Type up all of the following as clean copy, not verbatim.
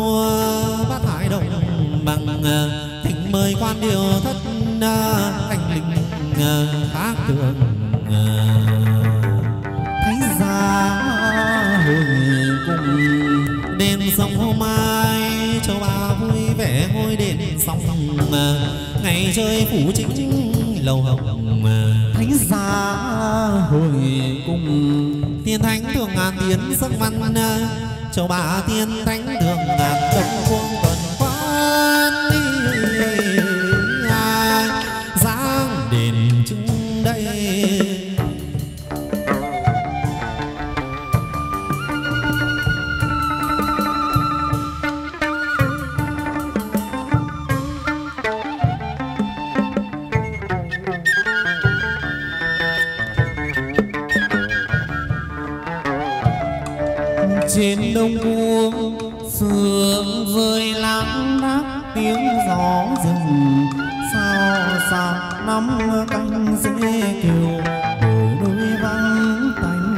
bát hải đồng bằng thỉnh mời quan điều thất anh linh khác thường thánh gia hồi cùng đền sông hôm mai cho bà vui vẻ ngôi đền sông ngày chơi phủ chính lầu hồng thánh gia hồi cùng tiên thánh thường ngàn tiến sắc văn cho bà tiên thánh thường ngàn đông quân tuần quan giang đền trưng đây. Trên đông cuông sương rơi lãng đác tiếng gió rừng sao sạc năm canh dễ kêu đồi núi vắng tanh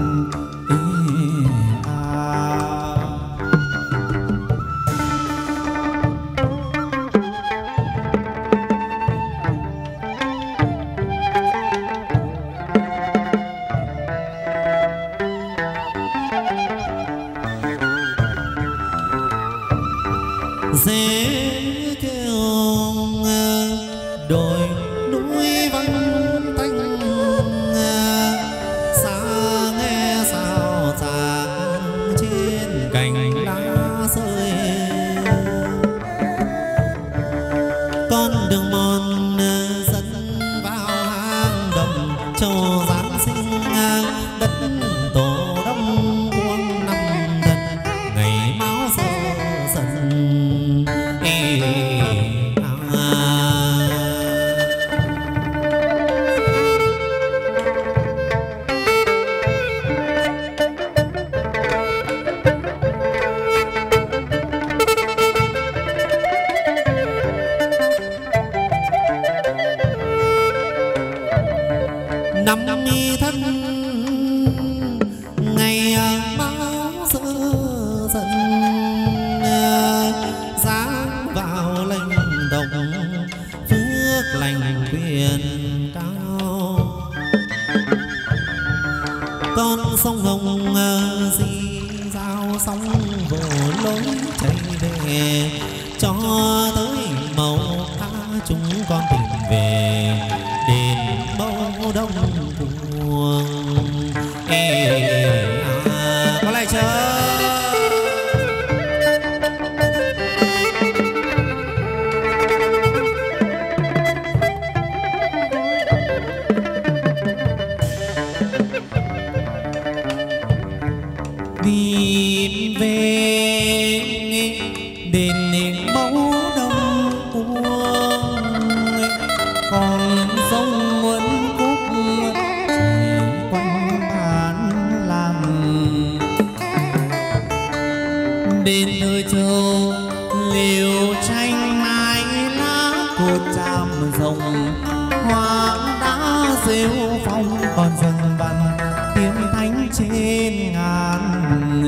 dễ kêu đồi núi vắng tanh xa nghe sao chàng trên cành lá rơi con đường mòn dẫn vào hang động châu giáng sinh đất tổ đông quân năm thần ngày máu sơ dần. Năm mi thân ngày máu sơ dần dáng vào lệnh động phước lành quyền cao con sông Hồng di giao sóng vỗ lối chạy về cho tới màu tha chúng con tìm về đền mẫu đông cuồng có lại chưa. Đi về đền mẫu đông cuồng còn sông Muôn Cúc chỉ quanh bản làm đền nơi châu liều tranh mái lá cột tràm rồng hoa đã rêu phong còn dần vằn tiếng thánh trên ngàn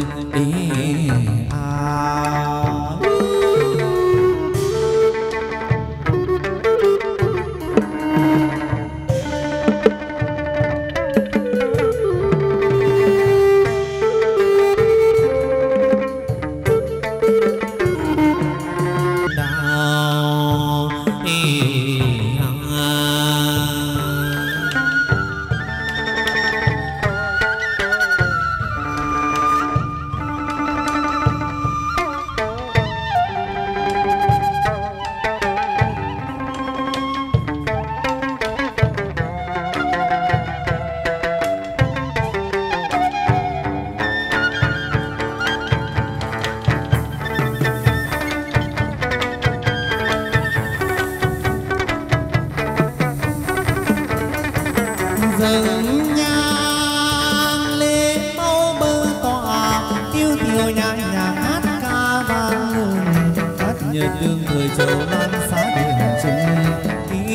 dâng nhang lên mẫu bơ tọa yêu thiêu nhạc nhạc hát ca vang lừng cắt nhật đường người châu lan xá đền trưng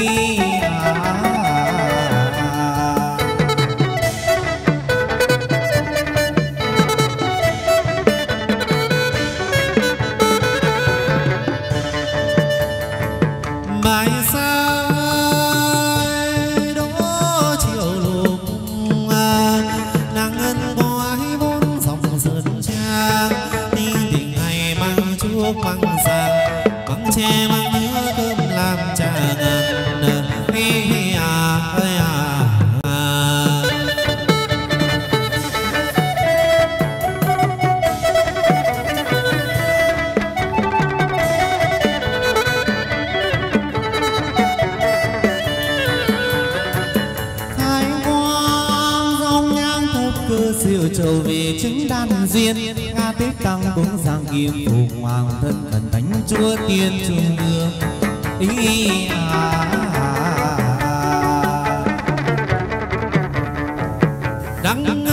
chuốc măng sang măng tre măng nứa cơm làm trà ngàn hi à ơi à. Siêu trầu về chứng đan duyên nga tết tăng cúng giang kim phụng hoàng thân thần thánh chúa tiên trung ương ý đắng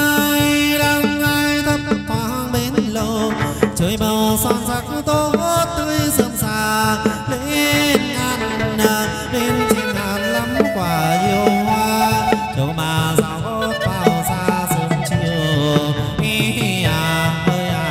ai thấp thoáng bên lầu trời màu son sắc tốt tươi sớm xa lên ngàn lên trên ngàn lắm quả yêu hoa châu mà sao vào xa sớm chiều ý à ơi à.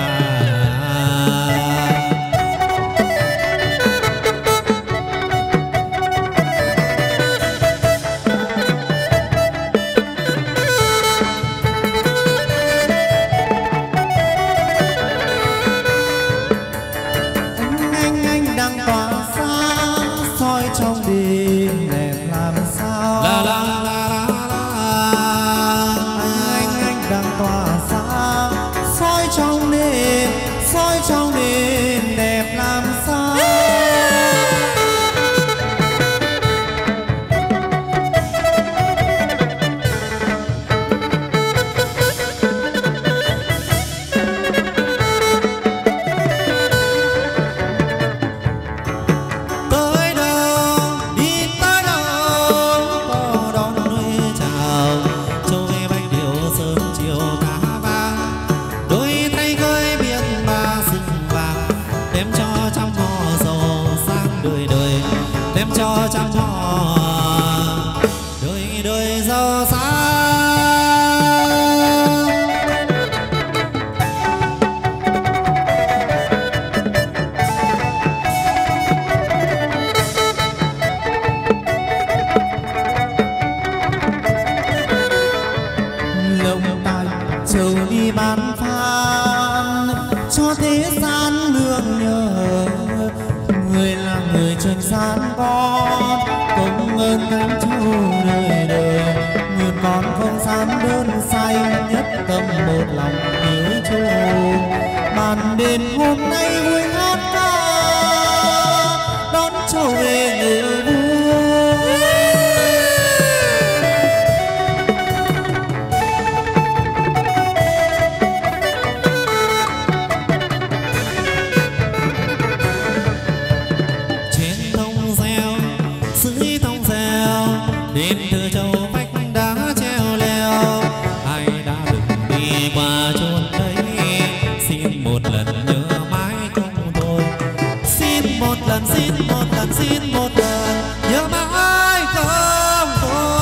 anh đang tỏa sáng soi trong đêm đẹp làm sao La la la la la. anh đang tỏa sáng soi trong đêm đẹp làm sao. Tới đâu đi tới đâu có đón nuôi chào châu về bánh điệu sớm chiều cá vàng đôi tay khơi biển ba sừng vàng đem cho trăm họ giàu sang đời đời đem cho trăm họ đời đời giàu sang. Lông tai trầu đi bán phan cho thế gian nương nhờ người là người trần gian con công ơn thánh chúa đời đời nguyện con không dám đơn say nhất tâm một lòng hiếu chúa màn đêm hôm nay vui hát ca đón trầu về người vui. Trên thông reo dưới thông reo đêm từ châu vách đá treo leo ai đã từng đi qua chốn đấy xin một lần nhớ mãi không thôi xin một lần nhớ mãi không thôi.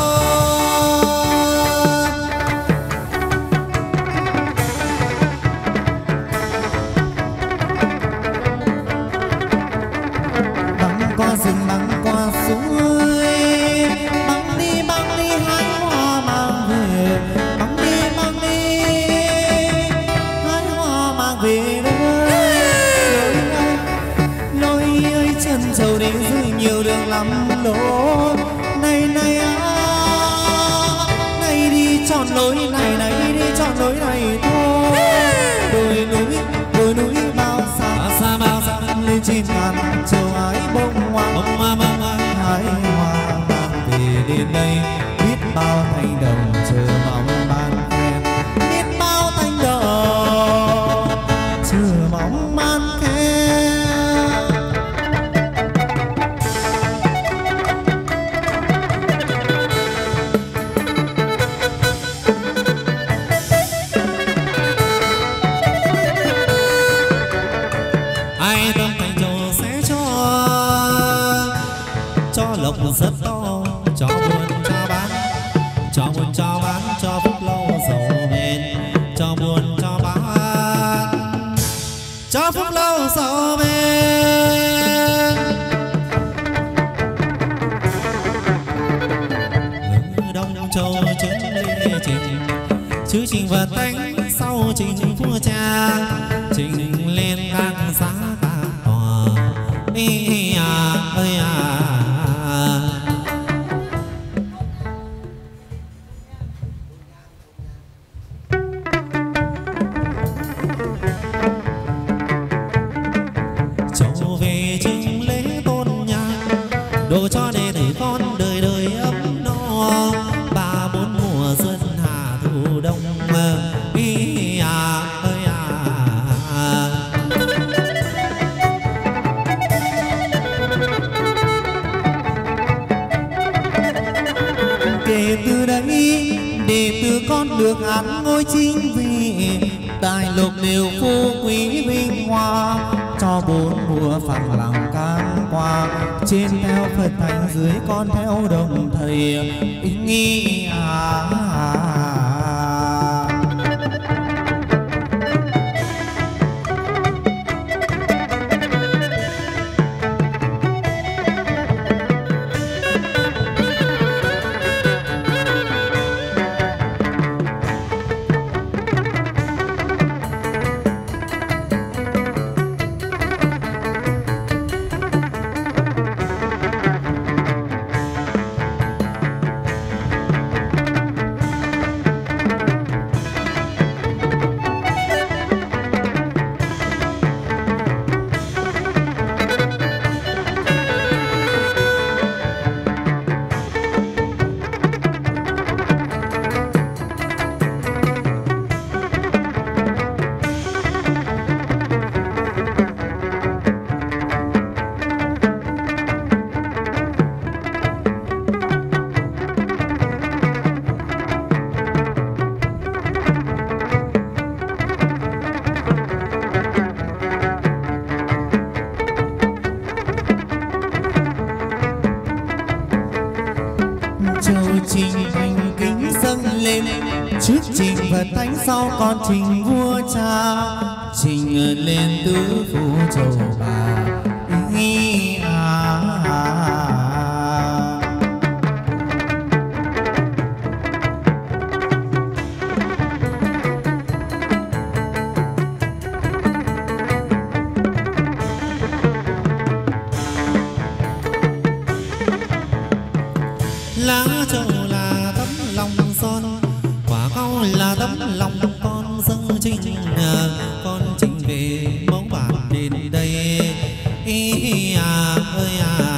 Băng qua rừng băng qua suối băng đi hái hoa mang về băng đi hái hoa mang về lối ơi chân trầu đến dưới nhiều đường lắm lối này này đi chọn lối này đi chọn lối này thôi đồi núi bao xa lên trên ngàn châu ái bông hoa hái hoa mang về đến đây biết bao thanh đồng chờ mong ban khen biết bao thanh đồng chờ mong ban khen. Ai tâm thành châu sẽ cho lộc rất to cho buôn cho bán cho phúc lâu giàu bền cho buôn cho bán cho phúc lâu giàu bền. Đông châu chứng ly trình chứ trình vật tánh sau trình vua cha trình lên ngang giá độ cho đệ tử con đời đời ấm no. Ba bốn mùa xuân hạ thu đông ý ơi Kể từ đây đệ tử con được an ngôi chính vị, tài lộc đều phú quý vinh hoa, cho bốn mùa phẳng lặng can qua. Trên theo Phật thánh dưới con theo đồng thầy ý nghi trước trình Phật thánh sau con trình vua cha, trình lên tứ phủ châu bà ý lá châu là tấm lòng son, quả cau là tấm lòng con dâng trình, con trình về mẫu bản đến đây ý ơi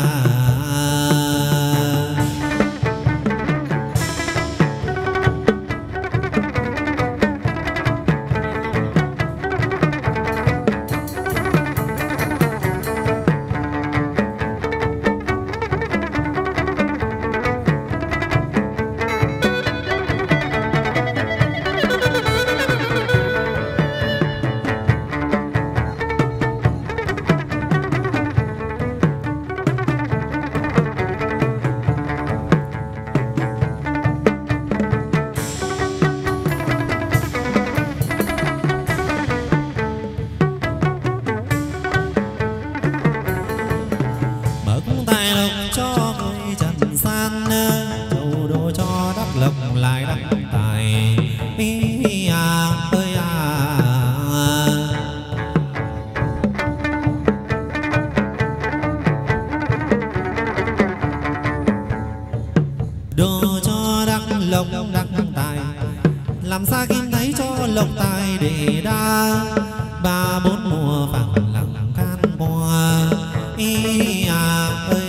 làm xa kim thấy cho lộc tài để đa, ba bốn mùa vàng lặng can qua ý ơi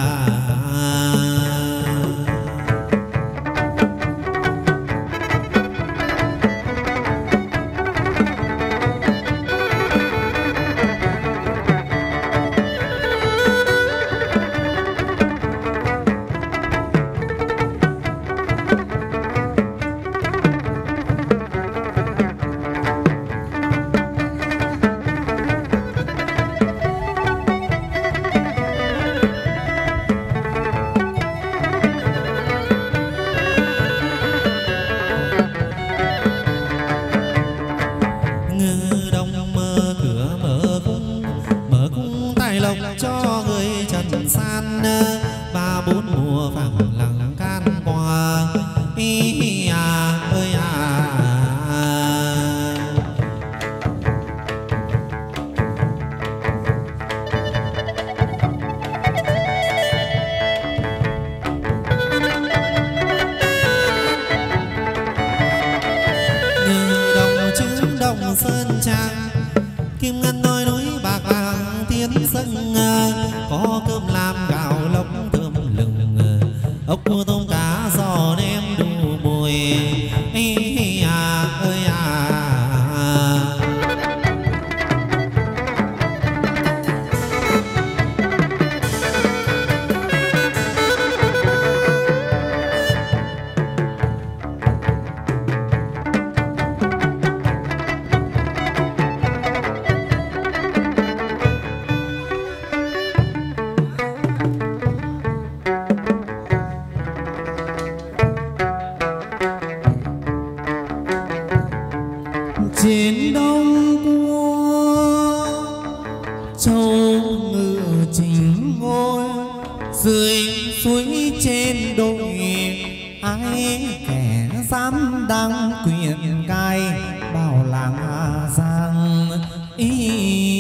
cho người trần gian, ba bốn mùa vàng lặng can qua ý ơi như đồng trứng đồng sơn trang, kim ngân nói núi bạc vàng tiến sân dưới suối trên đồi ai kẻ dám đăng quyền cai bao làng Hà Giang ý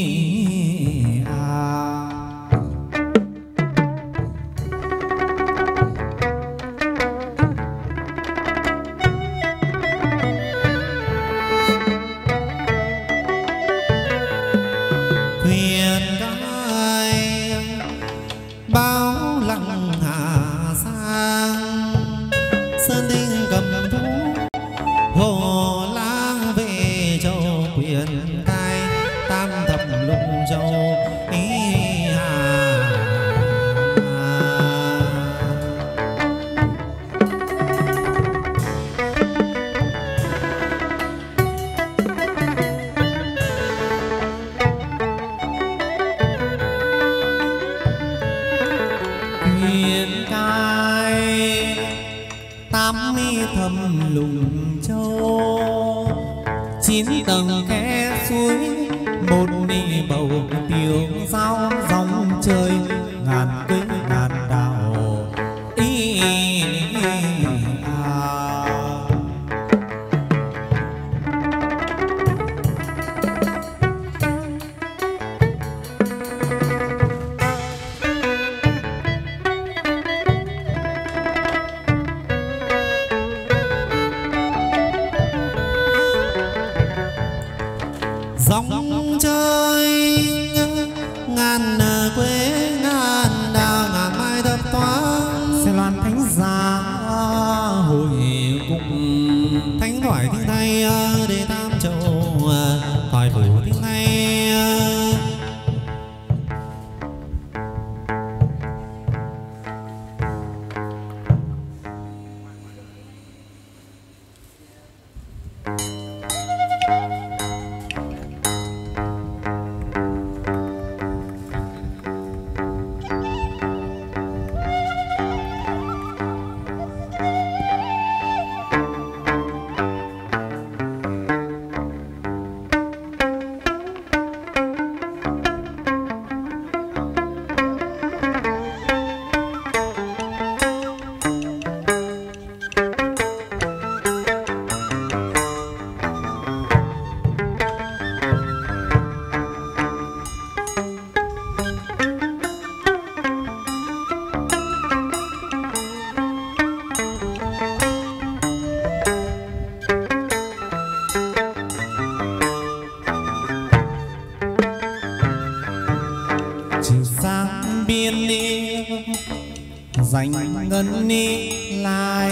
dành ngân ni lại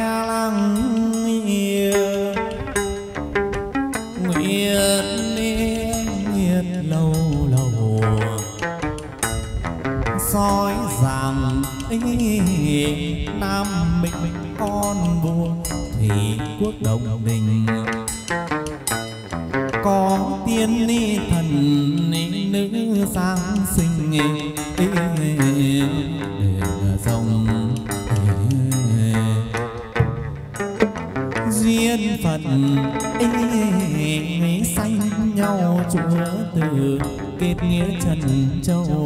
lăng yêu nguyệt lâu lâu soi rằng Nam mình con vua thì quốc đồng đình có tiên ni thần nữ giáng sinh dòng duyên phận sanh nhau chúa từ kết nghĩa trần châu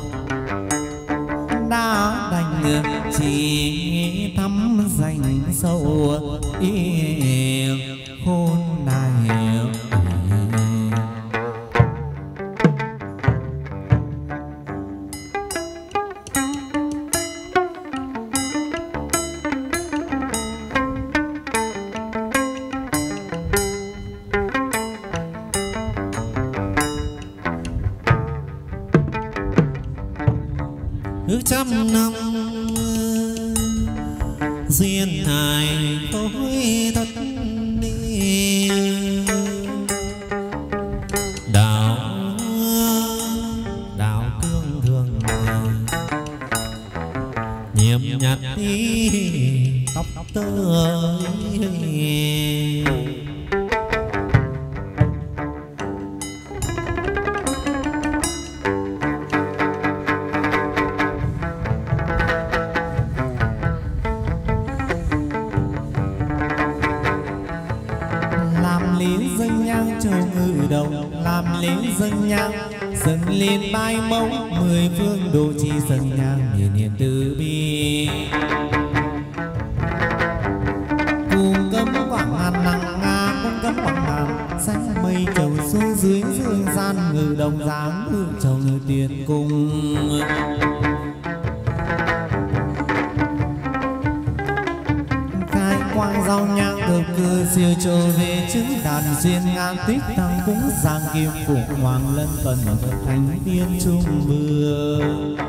đã đành chỉ thăm dành sâu khôn này. Trăm năm duyên hài phối thất đi đạo cương thường nhiệm nhặt đi tóc tơi làm lễ dân nhang dâng lên bái mẫu mười phương độ trì dâng nhang hiển hiện từ bi. Cung cấm quảng ngàn nặng nga, cung cấm quảng ngàn xanh mây trầu xuống dưới dương gian ngự đồng dáng hương trầu ngự tiền cung. Quang giao nhang thập cư siêu trồ về chứng đàn duyên ngang tích tăng cúng giang kim phụng hoàng lân phần thánh tiên trung vương.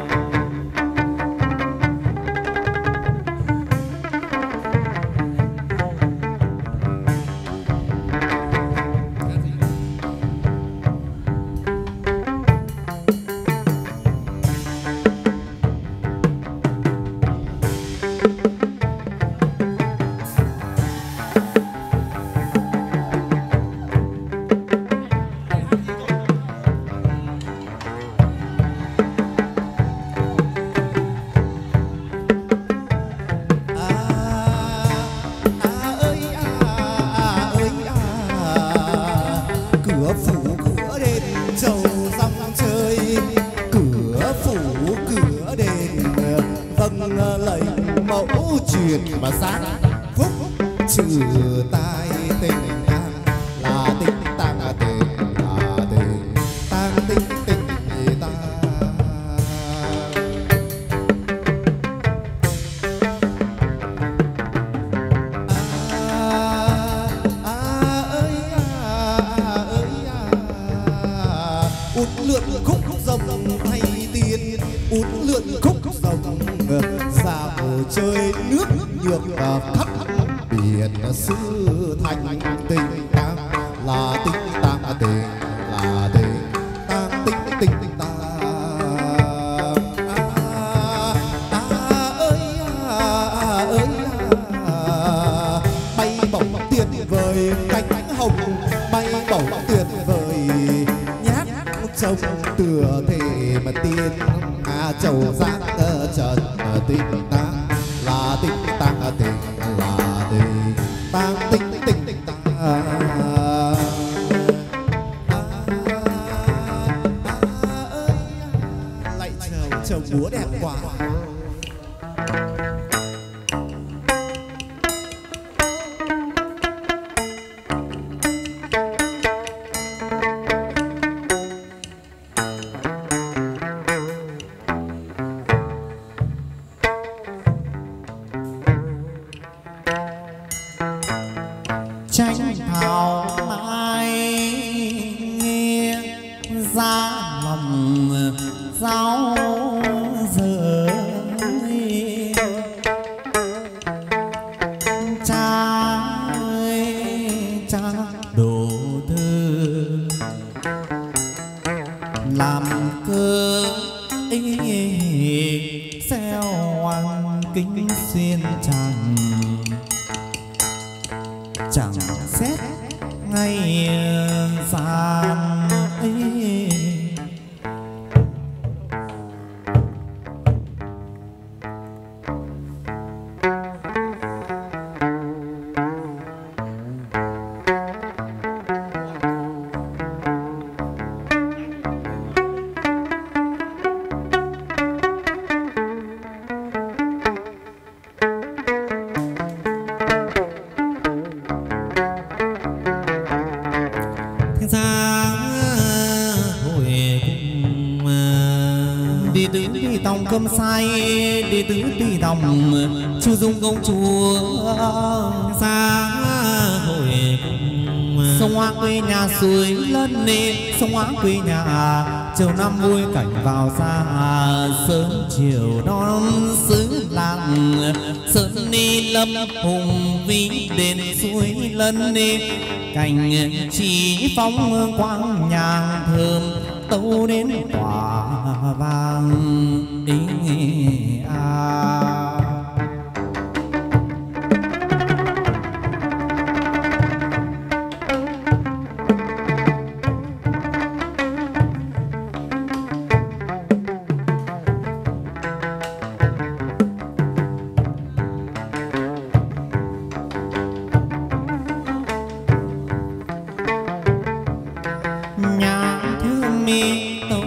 Cơm say đệ tử tùy đồng chu dung công chúa xa hội sông hoa quê nhà suối lớn nê sông hoa quê nhà chiều năm vui cảnh vào xa sớm chiều đón xứ làng sơn ni lâm hùng vĩ đền suối lớn nê cảnh chỉ phong quang nhàng thơm tấu đến quả vàng ý nhà thương mi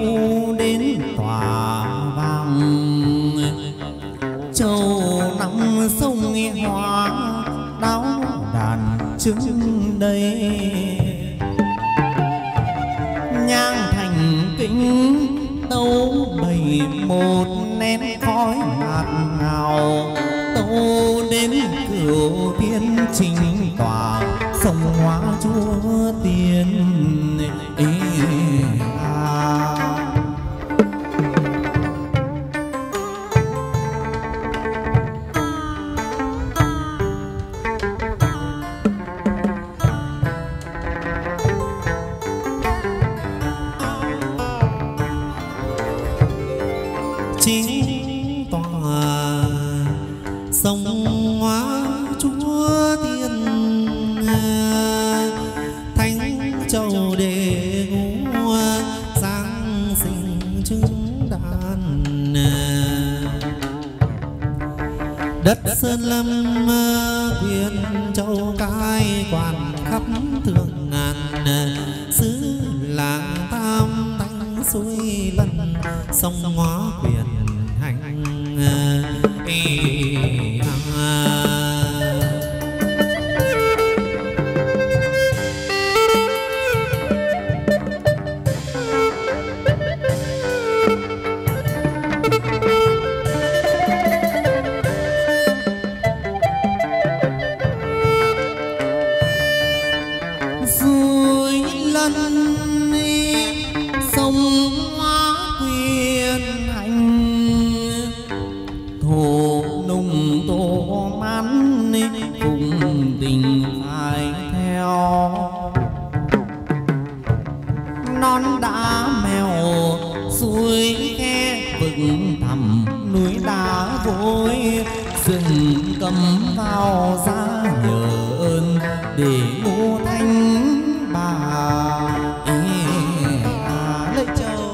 chứng đây. Nhang thành kính tấu bày một nén khói ngạt ngào, tấu đến cửu tiên trình tỏa sông Hóa Chúa Tiên. chính tòa sông Hóa Chúa Tiên, thánh châu đệ ngũ giáng sinh chứng đàn. Đất Sơn Lâm quyền châu cai quản khắp thượng ngàn, xứ làng Tam Thanh suối Lân sông Hóa quyền hành. Suối Lân sông Hóa quyền hành, thổ nùng tổ mãn cùng tình phải theo. Non đá mèo suối khe vực thẳm, núi đá vôi rừng cầm vào ra nhờ ơn để ngô thanh bà lấy châu.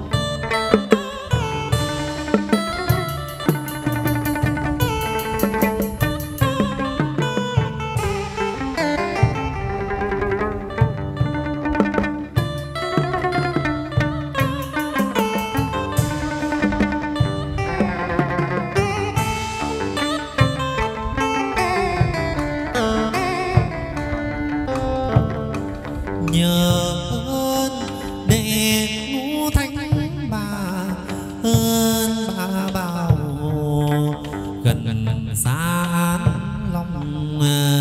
Nhờ ơn đệ ngũ thánh bà, ơn bà bảo gần xa An Long.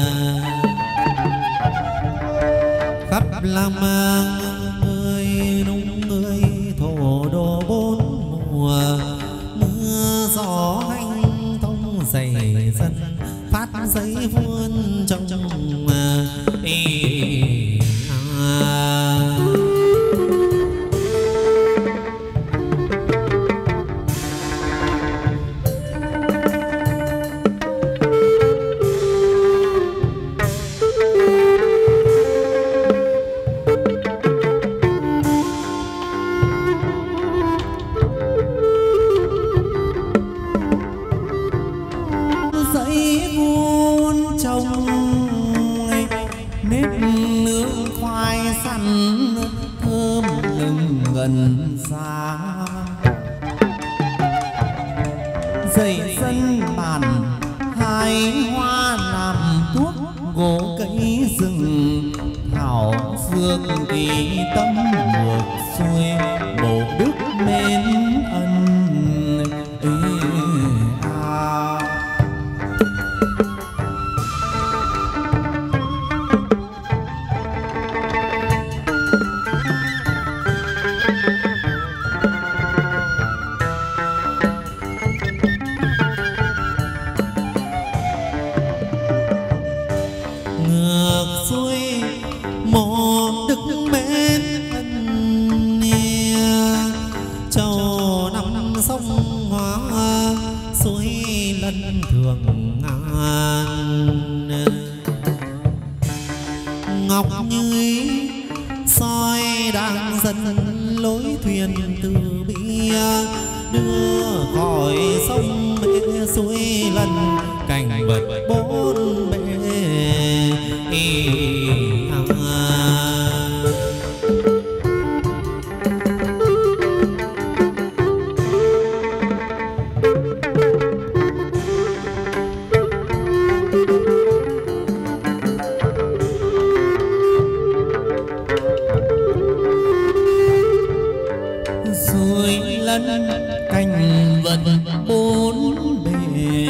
Khắp làm người nung người thổ đô bốn mùa, mưa gió hanh thông dày dân phát giấy vuông trong giấy vuông trồng nếp nướng khoai sắn thơm lừng gần xa. Dậy dân bàn hai hoa làm thuốc, gỗ cây rừng thảo dược kỳ tâm ngược xuôi bổ đức mến ân. ngược xuôi một đức mến ân, châu năm sông Hóa suối Lân thường ngàn. Ngọc như ý soi đang dần lối thuyền từ bia, đưa khỏi sông bể suối Lân cảnh vật bốn bể. bơi lân canh vận bốn bề,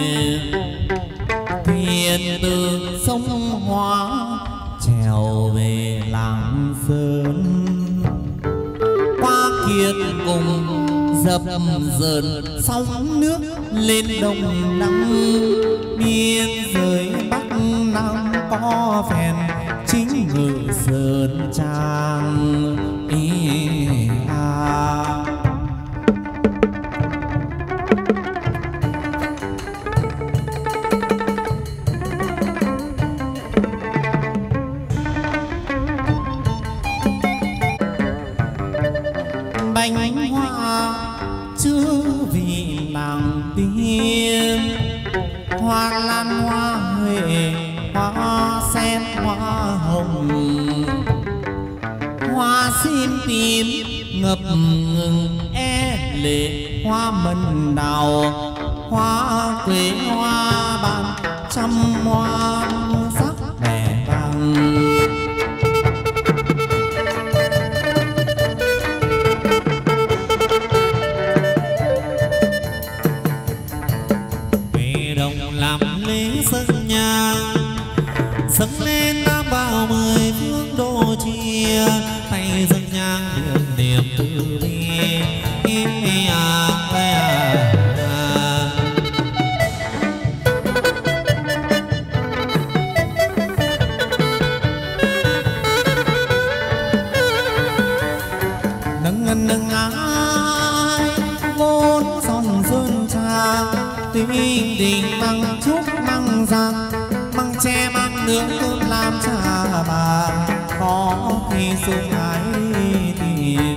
thuyền từ sông Hóa trèo về Lạng Sơn, qua kiệt cùng dập dờn sóng nước lên đồng đăng, biên giới Bắc Nam có phèn chính ngự Sơn Trang. Bánh hoa chứa vị làng tiên, hoa lan hoa huệ hoa sen hoa hồng, hoa sim tím ngập ngừng lệ, hoa mận đào hoa quế hoa ban trăm hoa sắc vẻ vàng. Dâng lên tam bảo 10 phương độ chia, tay dâng nhang đường niềm từ bi. Nâng nâng ai vốn son sơn trang, tình tình mang chúc mang giang, mang che mang nướng cơm làm cha bà, có khi sung ái tìm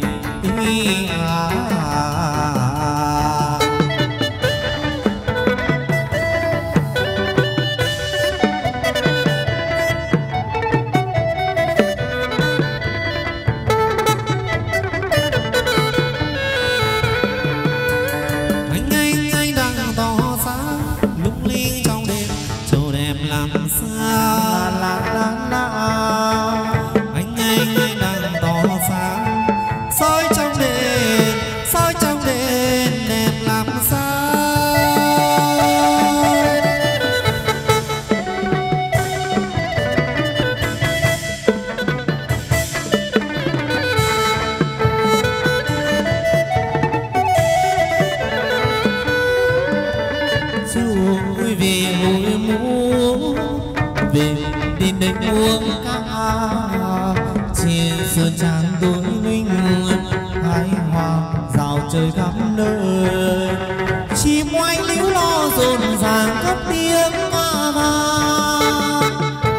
trời khắp nơi, chim oanh líu lo rộn ràng cất tiếng ca vang.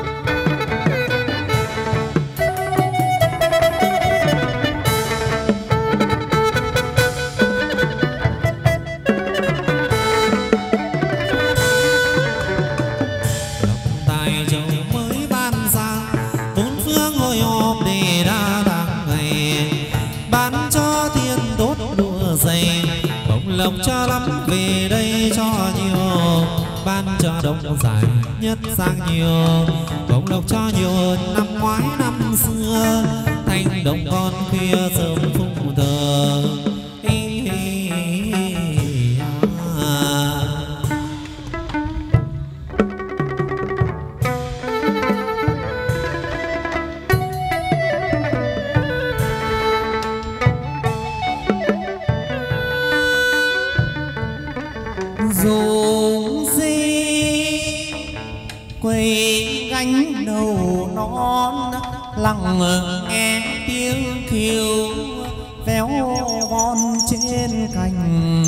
Lòng tài châu mới ban ra, bốn phương hội họp để đa tháng ngày, ban cho tiền tốt dày, bông lộc cho lắm về đây cho nhiều, ban cho đông dài nhất sang nhiều, bông lộc cho nhiều hơn năm ngoái năm xưa, thanh đồng con kia sớm phụng thờ. Rộn rĩ quay gánh đầu non, lặng nghe tiếng kêu véo von trên cành,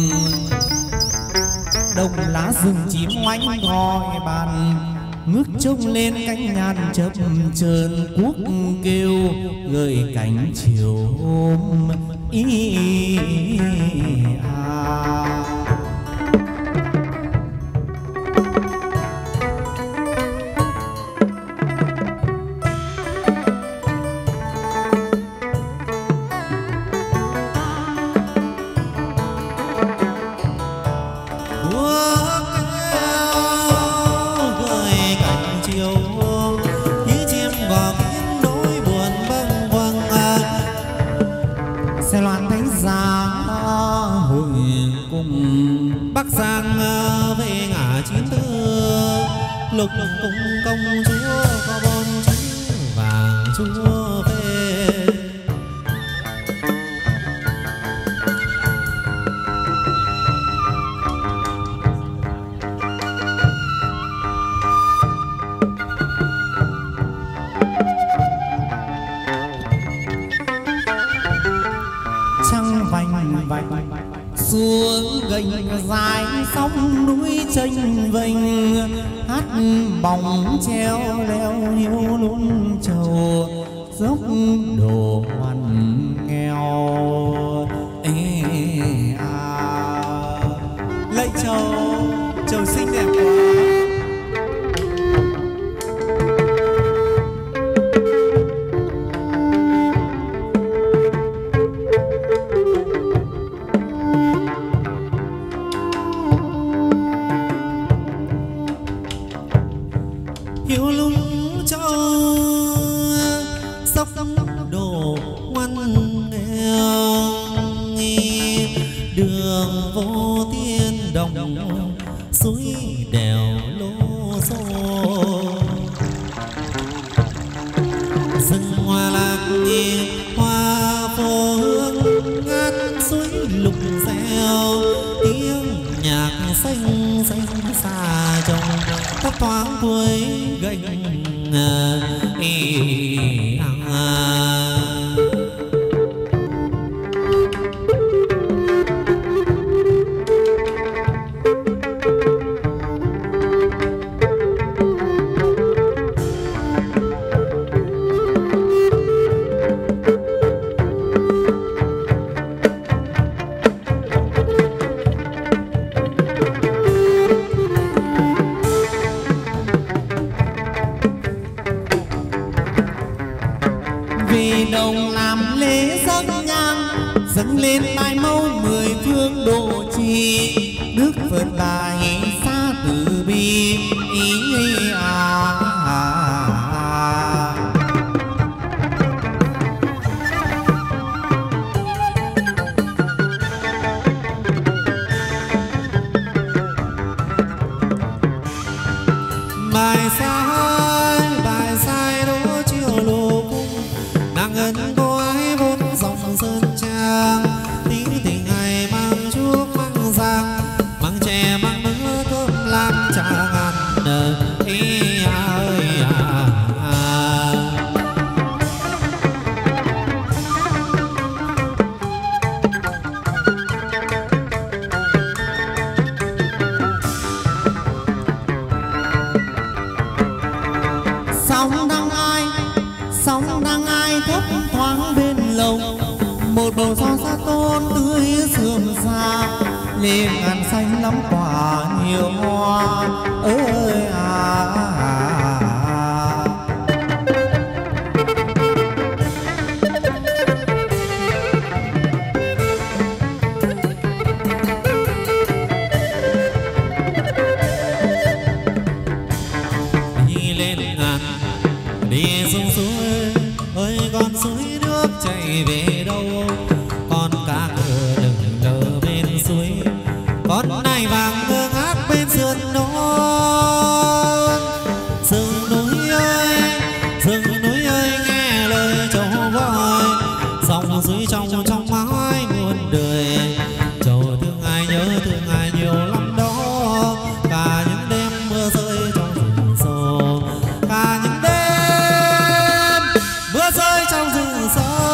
đồng lá rừng chín oanh gọi bàn, ngước trông lên cánh nhàn chớp chờn cuốc kêu gợi cánh chiều hôm xe loan thánh giá sang về ngã chín tư lục cung công chúa có bon chữ vàng chúa về. Trăng vành vành xuống gành dài sóng núi tranh vênh hát bóng treo leo hiu luôn trầu dốc đồ hoàn nghèo. Ê à lạy trầu xinh đẹp quá. Hiếu lung châu sóc đồ ngoan nghèo đường vô tiên đồng suối đèo lô xô rừng hoa lạc hoa phố hương ngát suối lục reo tiếng nhạc xanh xanh xa trông tóc thoáng cuối gành vì đồng làm lễ dâng nhang dâng lên tai mâu mười phương độ trì đức Phật lại xa từ bi bài sai đố chiều lô cung nàng ân cô ấy vốn dòng sơn trang tí tình ngày mang chuốc mang giang mang chè mang mỡ cơm lam trà ngàn ơi sóng đang ai thấp thoáng bên lồng một bầu sao xa tôn tươi sườn xa lên ngàn xanh lắm quả nhiều hoa ơi đi lên ngàn đi xuống suối ơi con suối nước chảy về đâu con cá cờ đừng lờ bên suối con nai vàng ngơ ngác bên sườn non rừng núi ơi nghe lời trâu voi dòng suối trong trong mãi muôn đời trâu thương ai nhớ thương ai nhiều lắm đó cả những đêm mưa rơi trong rừng sâu cả những đêm mưa rơi trong rừng sâu.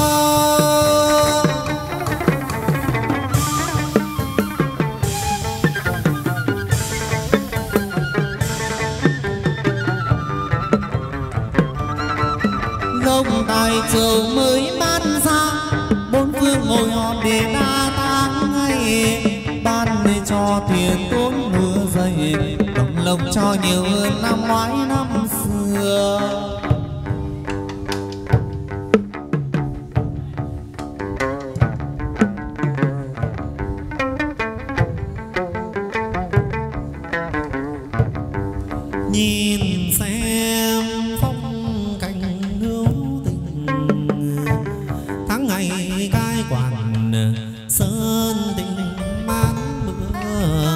gông tài triều mới ban ra bốn phương ngồi họp để đa tang ngày ban để cho tiền tốn mưa dày đồng lộc cho nhiều hơn năm ngoái năm xưa. Nhìn xem phong cảnh hữu tình tháng ngày cai quản sơn tình mát mưa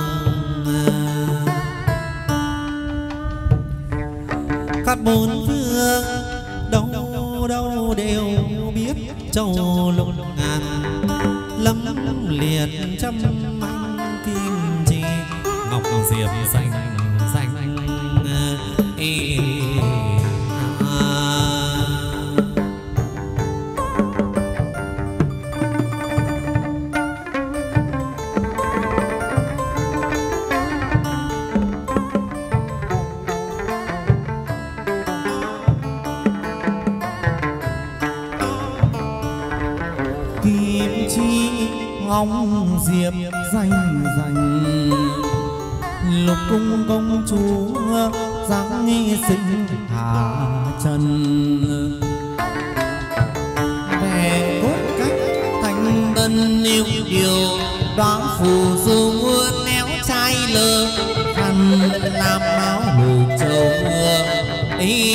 khắp bốn phương đâu đâu đều biết châu lục ngàn lâm liệt trăm anh kim chi ngọc diệp xanh xanh ngóng diệp danh danh lục cung công chúa dáng nghi sinh hạ trần về cốt cách thành tân yêu điều đoán phù du néo trai lơ khăn làm áo lùi châu ý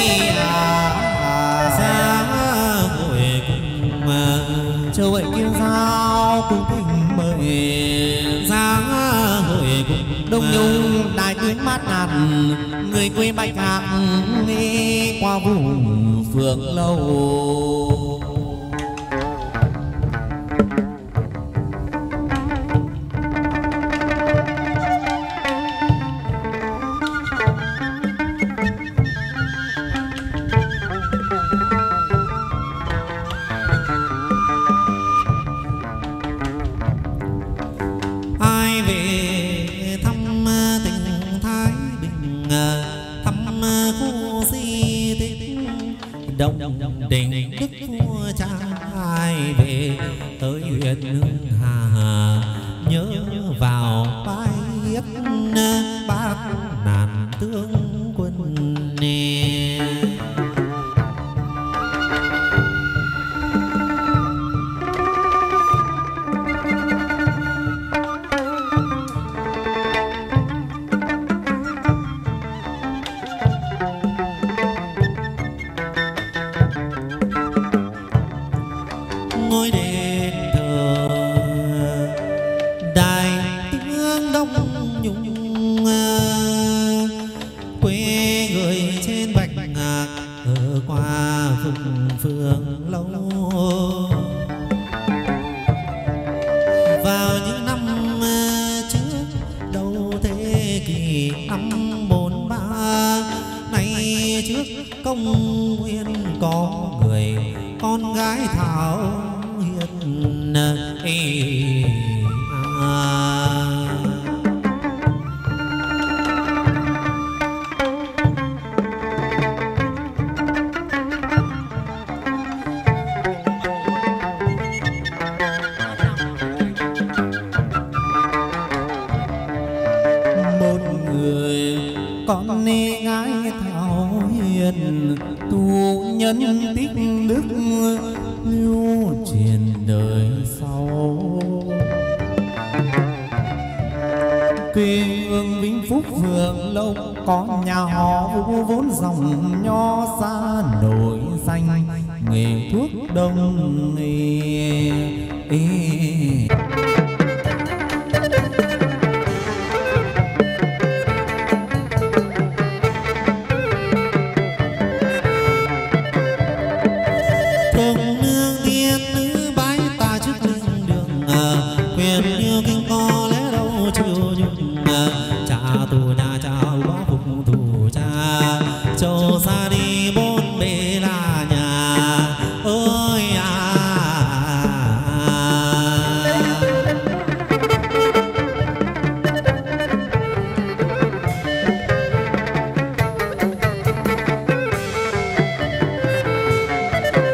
xa hội cùng châu vậy kêu giao cùng tình mời ra hội cùng đông nhung đại tướng mát ngạt người quê bạch hạc đi qua vùng phượng lâu. đình đức vua cha ai về tới huyện Hưng Hà nhớ vào bái yết bác nạn tướng quân nè. Ngôi đền thờ đại tướng Đông Nhung quê người trên bạch ngạc ở qua vùng phượng lâu. Vào những năm trước đầu thế kỷ năm 43 nay trước công nguyên có người con gái Thảo Hiền một người con gái Thảo Hiền tu nhân tích đức lưu truyền đời sau. Quê hương Vĩnh Phúc Phượng Lâu có nhà họ Vũ vốn dòng nho xa nổi danh nghề thuốc đông châu xa đi bốn bề là nhà ơi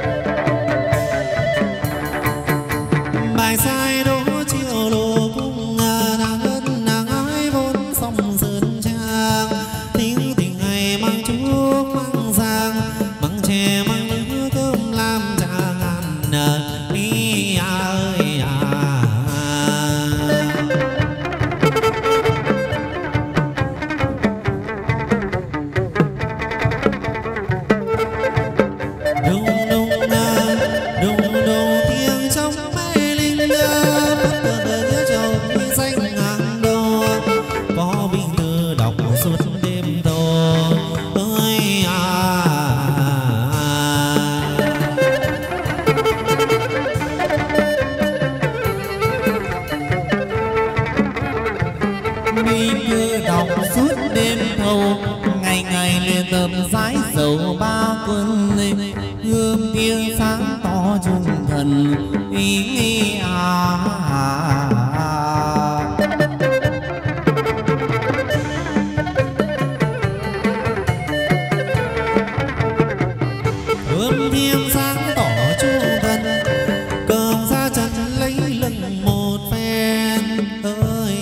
bài sai đỗ chiều lô cung tia sáng tỏ trung thần ý nghĩa Ươm thiên sáng tỏ trung thần cơm ra chân lấy lưng một phen ơi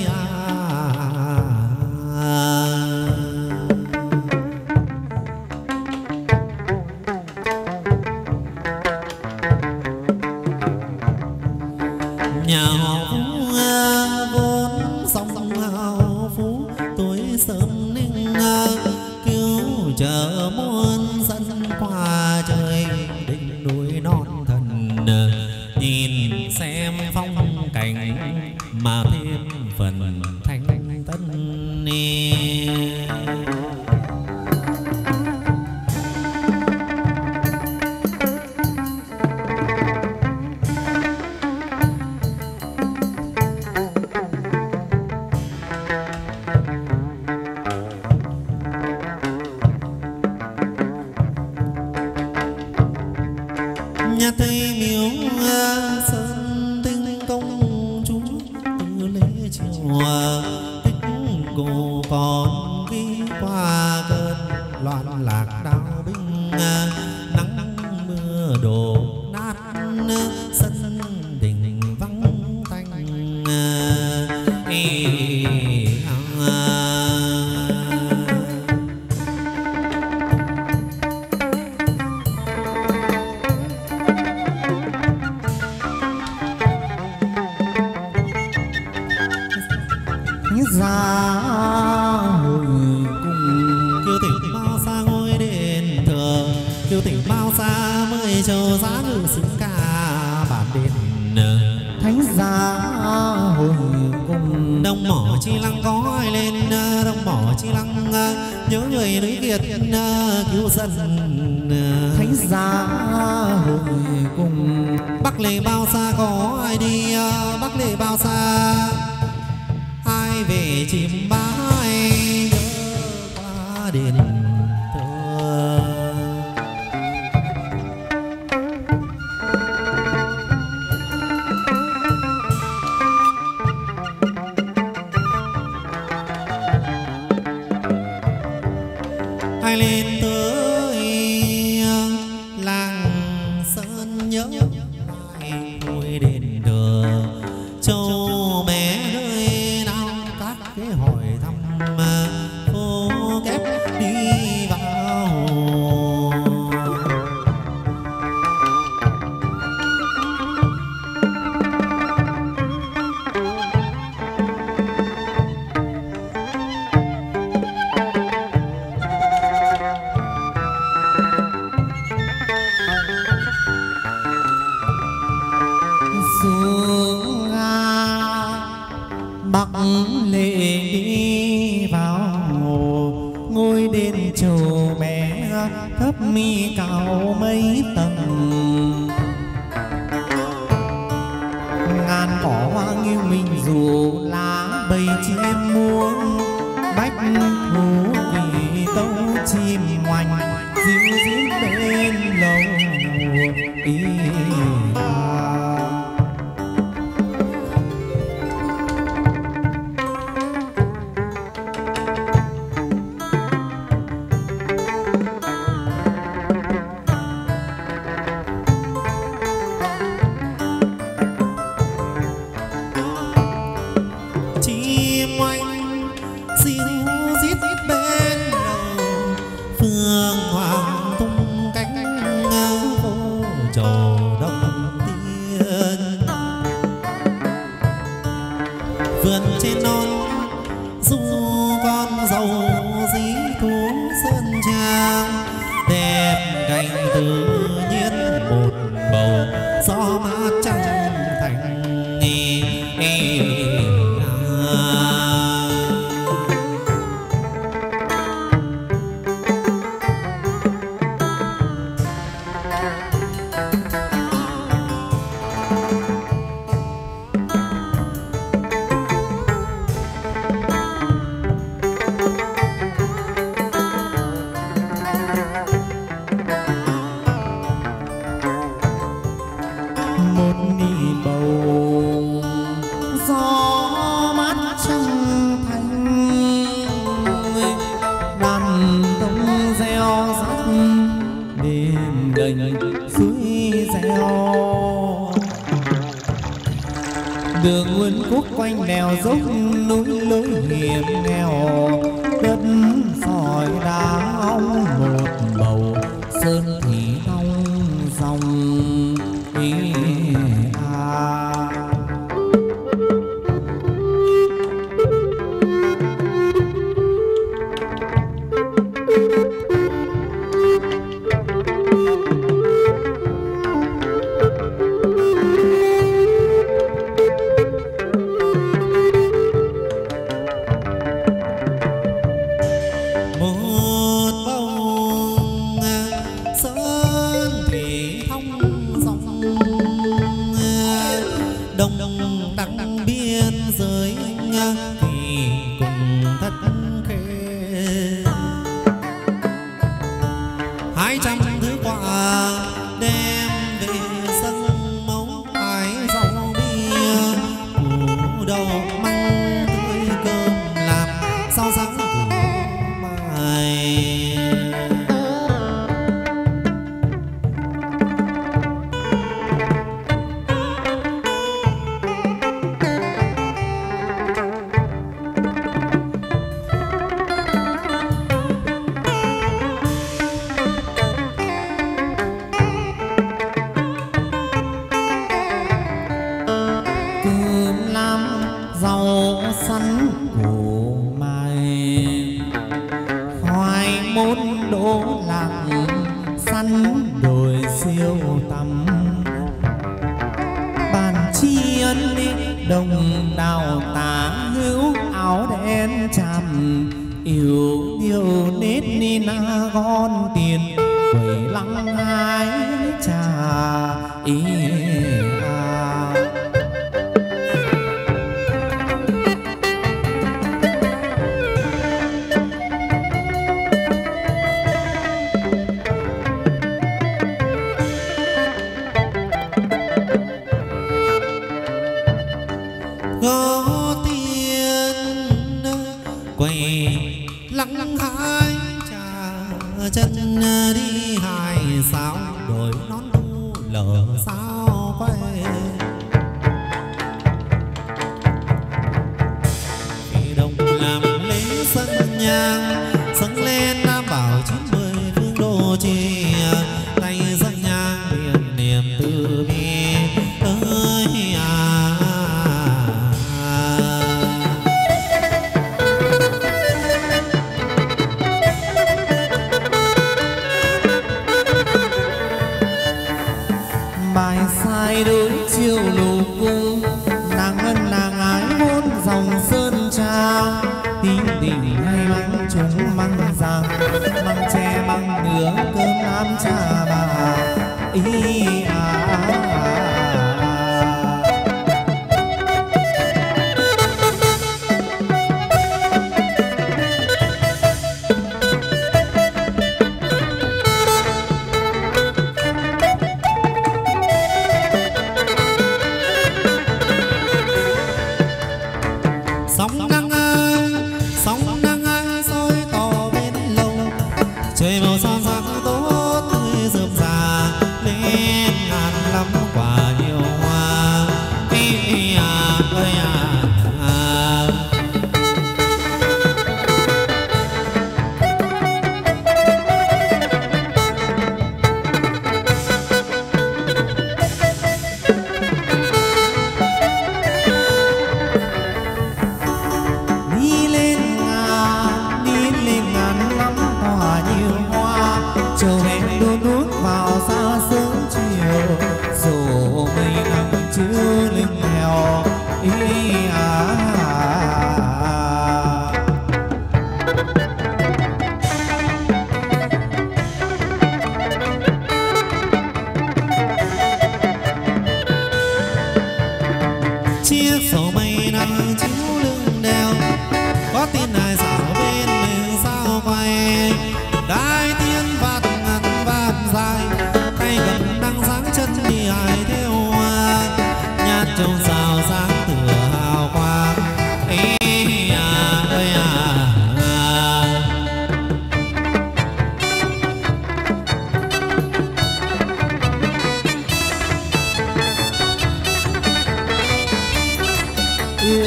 nhà họ Phú vốn sông hào phú tuổi sớm ninh cứu chờ muôn dân qua trời đỉnh núi non thần nhìn xem phong cảnh mà thêm phần thanh tân nè. Nhà Tây miếu sơn tinh công chúa từ lễ chiều tích cổ còn ghi qua cơn loạn lạc đao binh nắng mưa đổ nát sân đình vắng tanh ra hồi cùng kiêu tỉnh bao xa ngôi đền thờ kiêu tỉnh bao xa mới châu giá ngự xứng ca bản đền thánh giá hồi cùng đông mỏ chi lăng có ai lên đông mỏ chi lăng nhớ người nữ Việt cứu dân thánh giá hồi cùng Bắc Lệ bao xa có ai đi Bắc Lệ bao xa ai về chim bái nhớ qua đền thờ. Ai lên tới làng Sơn nhớ lại ngôi đền thờ châu bé nơi nào các cái hỏi thăm phố kép đi vào. xuống Bắc Lệ đi vào ngôi đền chầu bé thấp mi cao mấy tầng ngàn cỏ hoa nghiêng mình dù lá bầy chim muông bách thú kỳ tấu chim ngoành dịu dĩu bên lầu ý vườn trên non du con dâu dí thú sơn trang đẹp cảnh tự nhiên một bầu gió mát trăng thành quanh đèo dốc núi lối hiểm nghèo, đất sỏi đá ong một bầu, sơn thì thong dòng ý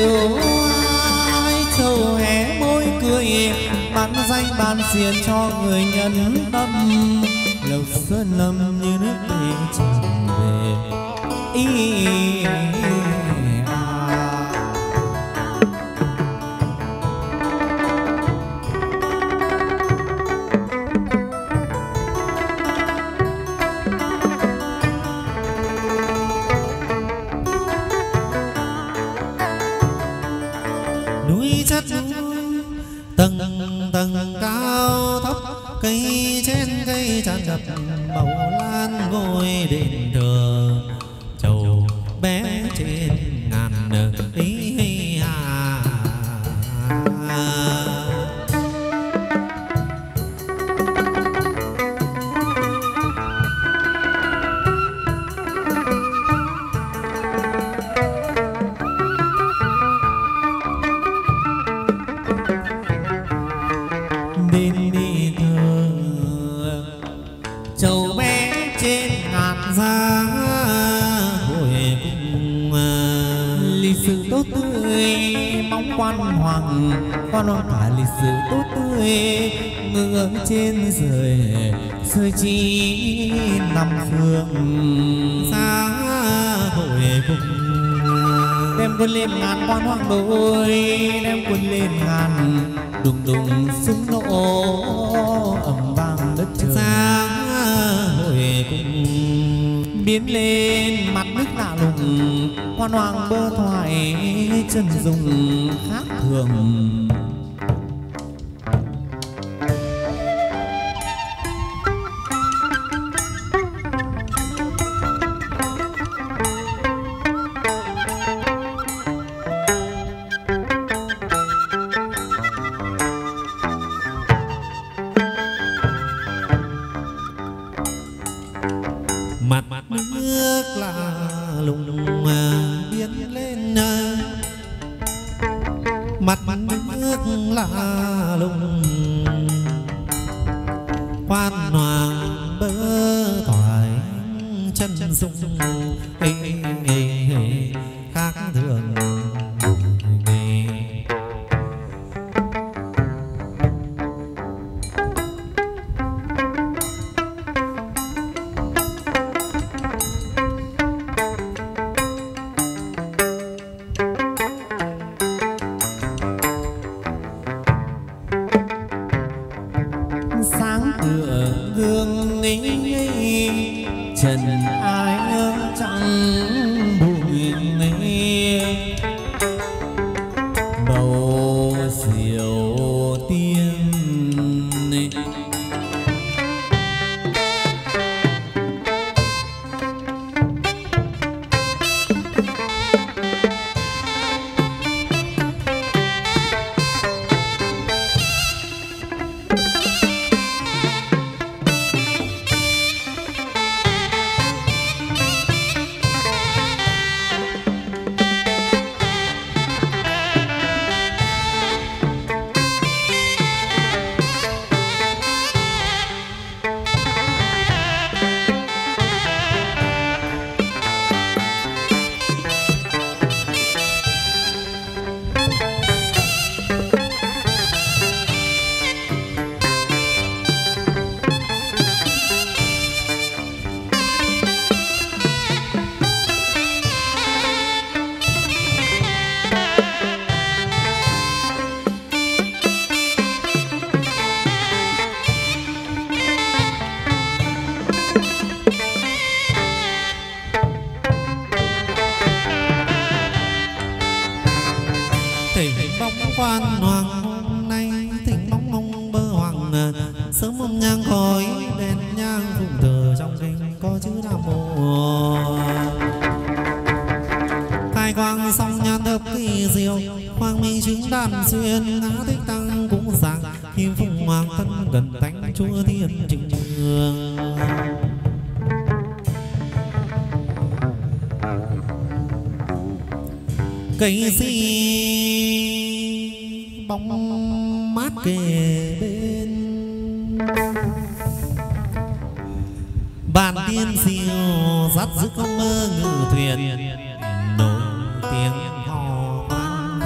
yêu ai châu hé môi cười bán danh bán xiên cho người nhân tâm lộc sơn lâm như nước đi trở về núi chất tầng tầng cao thấp cây trên cây tràn ngập màu lan ngôi đền thờ chầu bé trên ngàn ý hà quan hoàng cả lịch sử tốt tươi ngựa trên rời rơi chi năm phương xã hội cùng đem quân lên ngàn quan hoàng đôi đem quân lên ngàn đùng đùng súng nổ ầm vang đất trời xã hội cùng biến lên mặt nước lạ lùng quan hoàng bơ thoại chân dùng khác thường mặt nước lạ lùng biến lên mặt nước lạ lùng quan hoàng bơ thoại chân dung khác thường trần ai chẳng bụi bầu diệu tiên quan hoàng hôm nay thỉnh bóng mông bơ hoàng sớm mông nhang khói đèn nhang phụng thờ trong kinh có chữ nam mô khai quang song nhan thập kỳ diệu hoàng minh chứng đàn xuyên ngã thích tăng cũng giảng kim phụng hoàng thân gần tánh chúa thiên trừng trường cây gì bóng mát kề bên bàn tiên siêu dắt giữ con mơ ngự thuyền nổi tiếng hò vang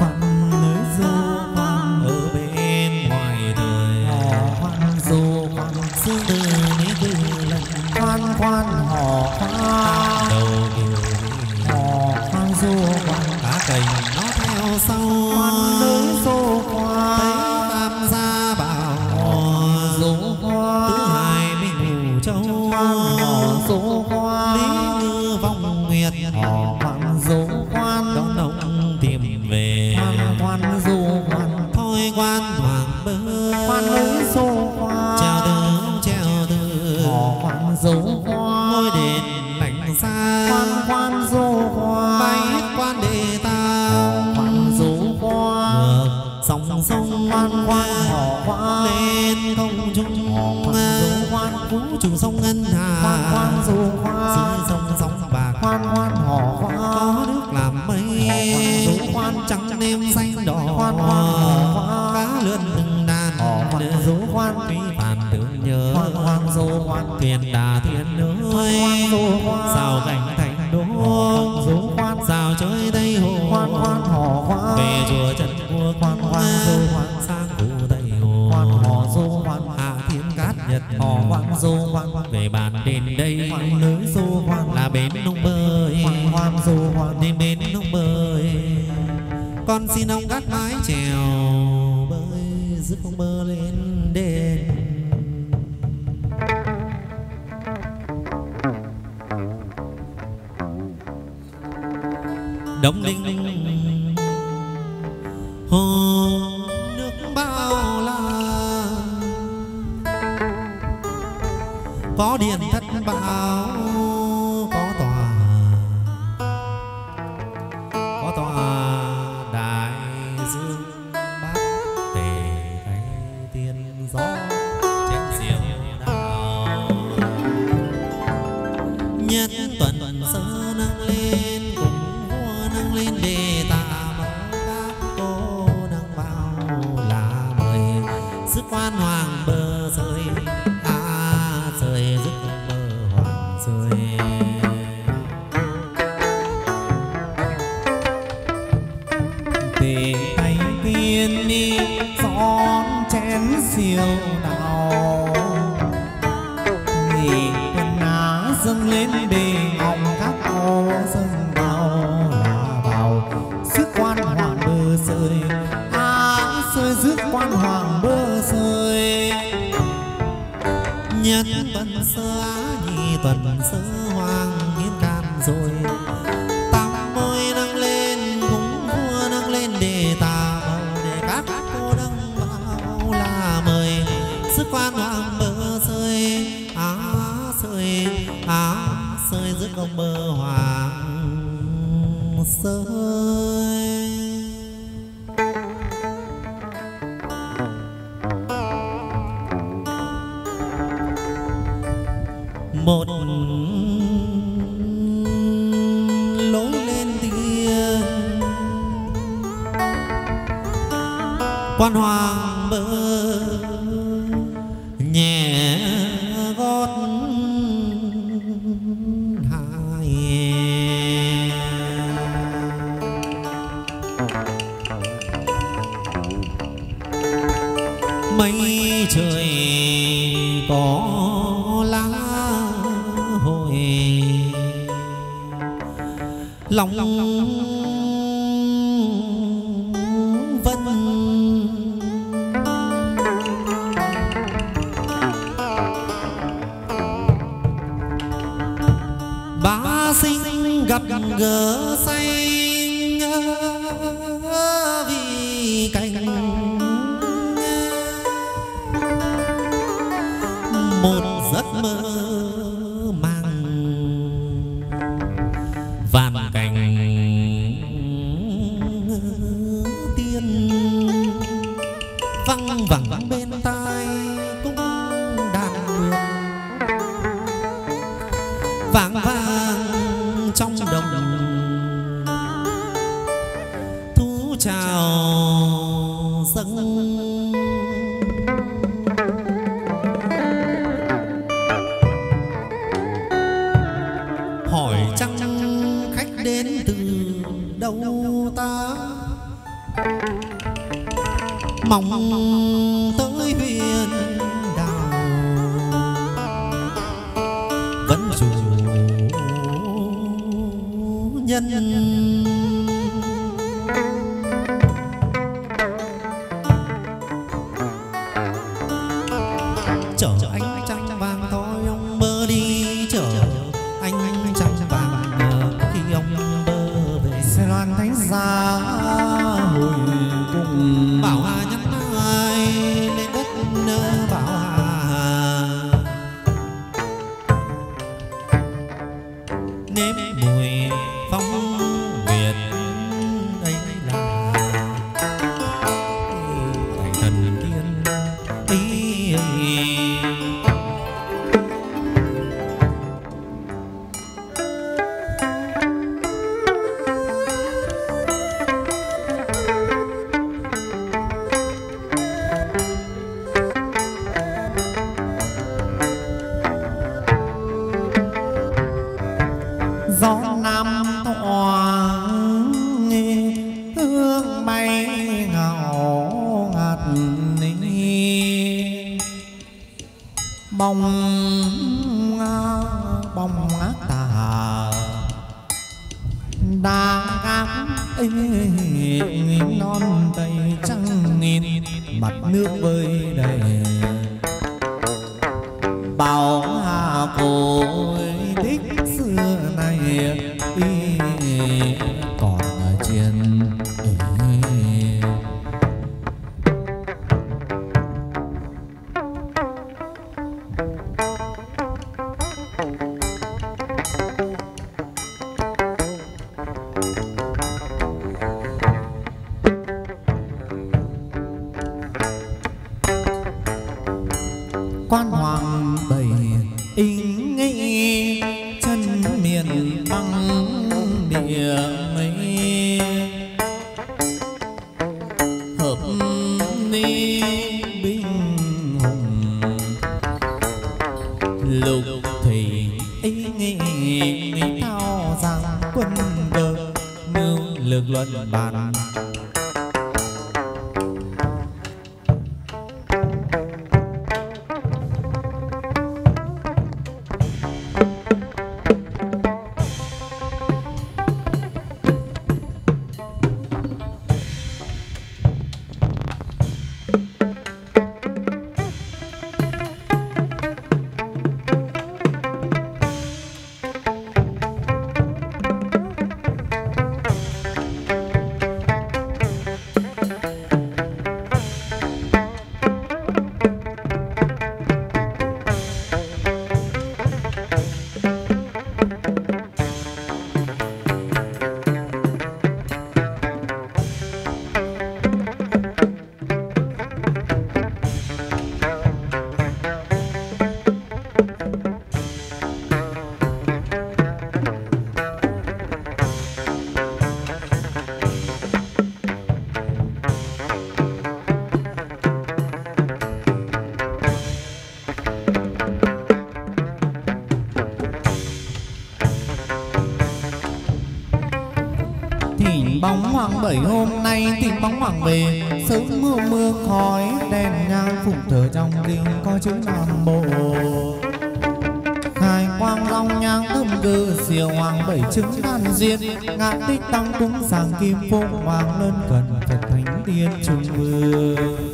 quan du quan thôi quan hoàng bơ quan núi du quan treo từ họ quan du quan ngôi đền lạnh xa quan du quan bay quan đề tao quan du quan ngược sông sông quan họ quan lên không trung quan du quan phú chủ sông ngân hà quan du quan dưới sông bạc quan họ quan có nước làm mây quan trắng nêm xanh đỏ quan cá lươn từng đàn quan du quan quý phàn tưởng nhớ quan du quan thuyền đà thuyền ơi sao cảnh thành đô sao chơi tây hồ quan họ quan về chùa trần quốc sang phủ tây hồ quan họ du quan hạ thiên cát nhật họ quan du quan về bàn đền đây lưới du quan là bến ông bơi quan du quan nên bến ông bơi con xin ông gác mái chèo bơi giúp ông bơi lên đền Đông Ninh hồ nước bao la có điện thất bảo có tòa đại dương bát tề thay tiên gió chém diều đào nhất tuần sơ nâng lên cùng vua nâng lên đề tạ mong các cô nâng bao là mời sức quan hoàng bờ rơi rơi sức bờ hoàng rơi tề tay tiên đi gión chén diều đào nghỉ quần á dâng lên bề ngọc các cô dâng vào là vào sức quan hoàng bờ rơi rơi rước quan hoàng bờ rơi nhất tuần sơ nhị tuần sơ hoàng hiến can rồi tam môi nâng lên cúng vua nâng lên đề tà bầu để các cô nâng vào là mời sức quan hoàng bờ rơi rơi rước ông bờ hoàng rơi một lối lên tiên quan hoàng bờ nhẹ gót hai mây trời có lá hồi lòng vân ba sinh gặp gỡ say vì cành một giấc mơ mang vạn cảnh tiên văng vẳng bên tai cũng đàn hương vang vang trong đồng thú chào dâng hỏi chăng khách đến từ đâu ta mong tới huyền đào vẫn chủ nhân chở anh trăng vàng thôi ông bơ đi chở anh trăng vàng khi ông bơ về xe loan thánh giá hồi bông bông ác tà đang ác non tây trăng nhìn mặt nước vơi đầy bao hà cội tích xưa này còn truyền quan hoàng bảy in nghi chân miền băng địa mây hợp ni binh hùng lục thủy nghi thao giang quân cơ mưu lực luận bàn bóng hoàng bảy hôm nay tìm bóng hoàng về sớm mưa mưa khói đèn nhang phụng thờ trong kinh có chữ Nam Bộ khai quang long nhang thơm cư siêu hoàng bảy chứng đan duyên ngạn tích tăng cúng sàng kim phụng hoàng lân cần Phật thánh tiên trung vương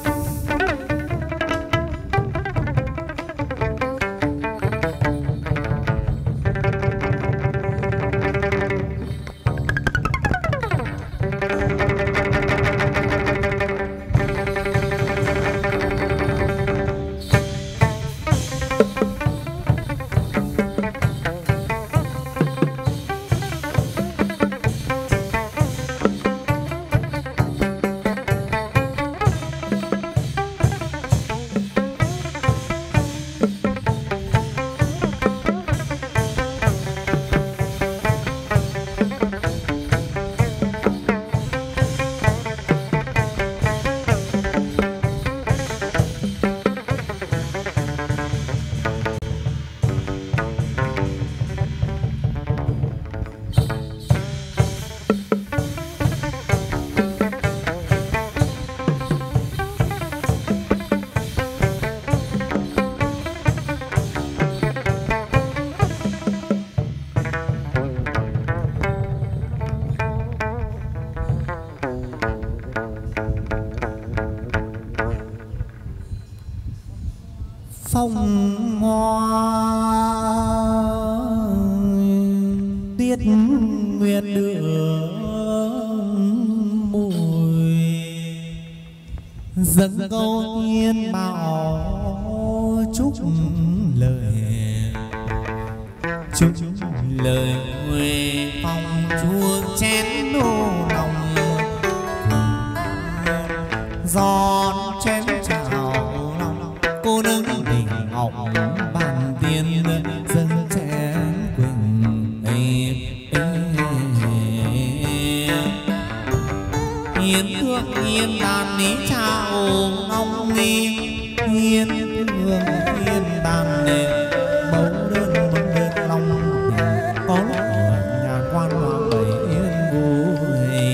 phong hoa tiết nguyệt đưa mùi dâng câu nhiên bảo chúc lời huệ phong chuông chén đô lòng giòn chén chào lòng cô nương đình ngọc bàn tiên dâng chén quỳnh hiến thương hiến đàn ní chào ngong nghi hiến thương hiến đàn ní mẫu đơn long có lúc nhà quan hoàng bảy yên vui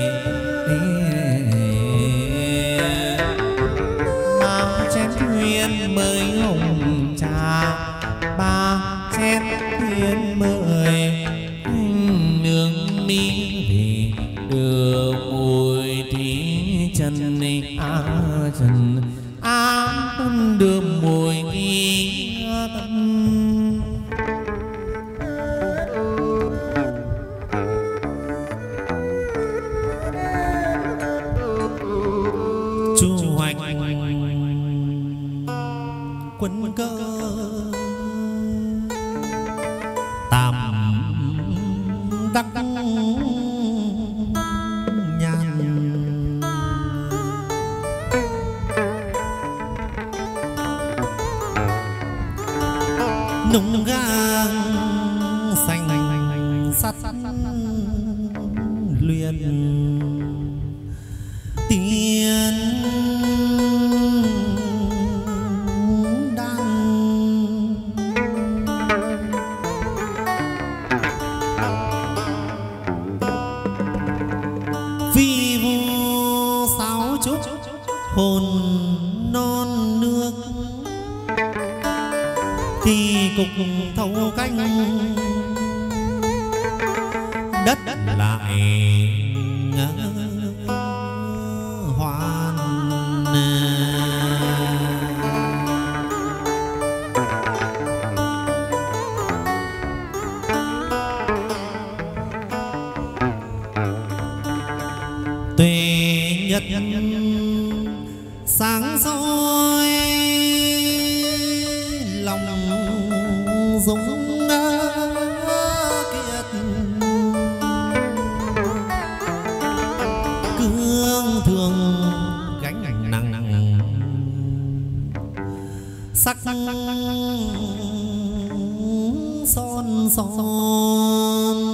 mang chén thuyền mới hồng trà ba chén thiên mời nương mi thì đưa mùi tí chân chân đưa mùi nghi tâm chu hoạch quân cơ tam đắc nhan nung gang xanh sắt luyện tiên đan vi vu sáo trúc hồn non nước thì cục thâu canh đất lại hoan tuệ nhật sáng soi lòng dũng kiệt cương thường gánh nặng sắc son son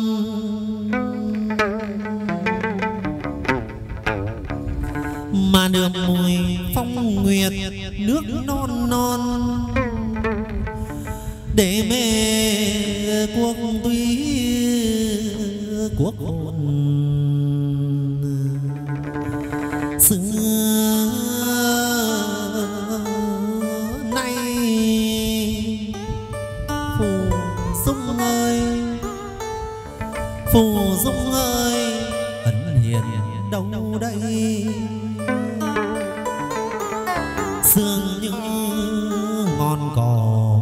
mà được mùi phong nguyệt nước non non để mê quốc túy quốc hồn xưa nay phù dung ơi phù dung ơi ẩn hiện đâu đây sương như ngọn cỏ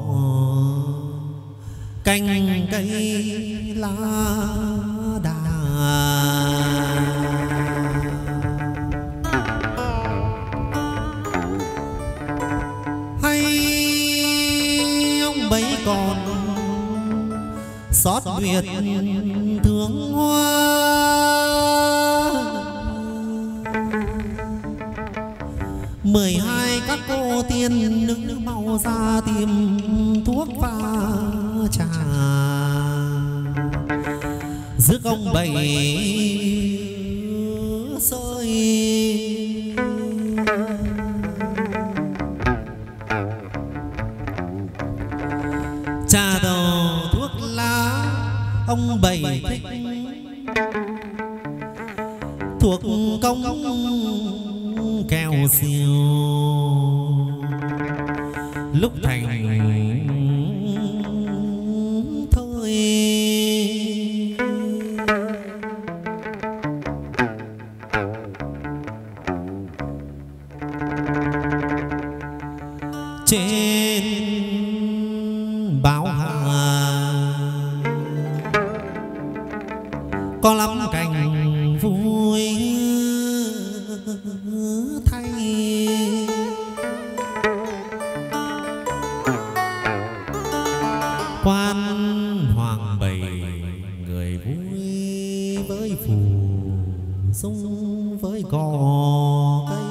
cành cây lá đà hay ông bấy còn xót Việt thương hoa mười hai các cô tiên nữ mau ra tìm thuốc pha trà rước ông bảy sơi trà đầu thuốc lá ông bảy thích thuộc công keo siêu lúc thành thôi trên báo hà có lắm cảnh vui thay quan hoàng bày người vui với phù dung với cỏ cây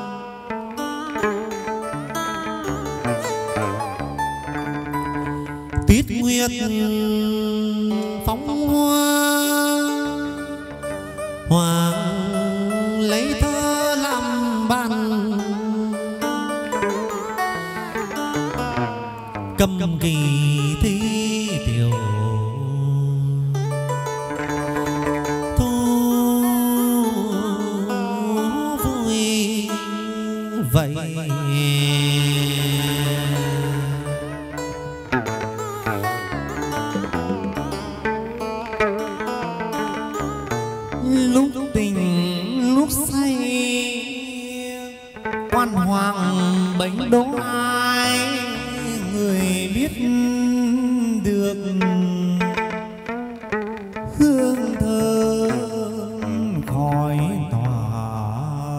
tiết nguyệt phóng hoa hoàng lấy thơ làm bàn cầm kỳ thi tiểu thu vui vậy quan hoàng bánh đố ai người biết được hương thơm khói tỏa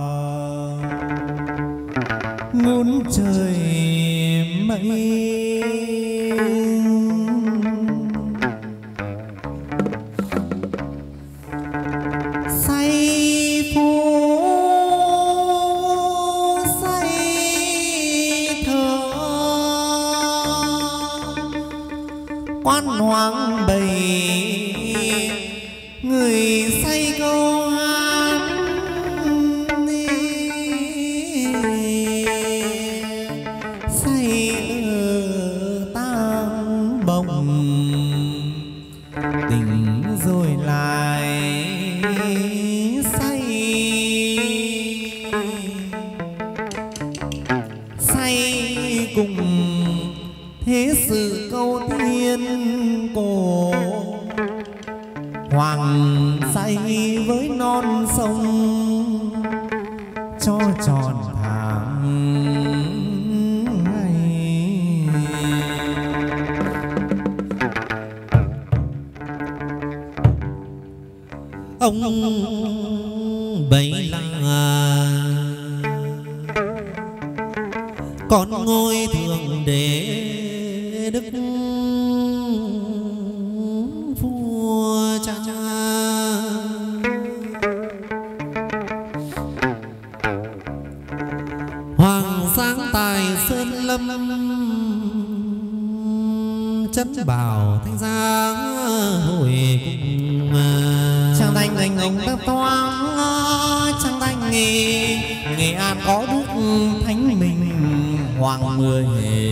ngút trời mây. Quan hoàng bầy người say câu hát say ở tang bồng tình rồi lại say say cùng thế sự câu tiên cổ hoàng say với non sông cho tròn tháng ngày. Ông bấy là con ngôi thượng đế đức vua cha hoàng sáng tài sơn lâm chấn bảo thanh giá hồi cùng chẳng đành đành ông ta toán chẳng đành Nghệ An có đức thánh mình hoàng mười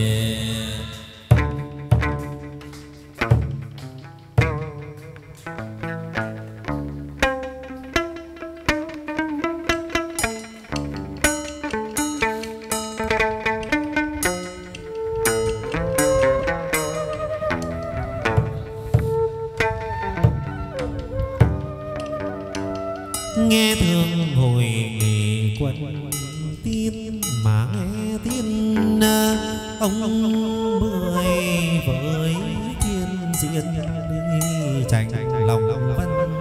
nghe thường hồi nghề quân tiên mà nghe tiên ông mười với thiên diện chành lòng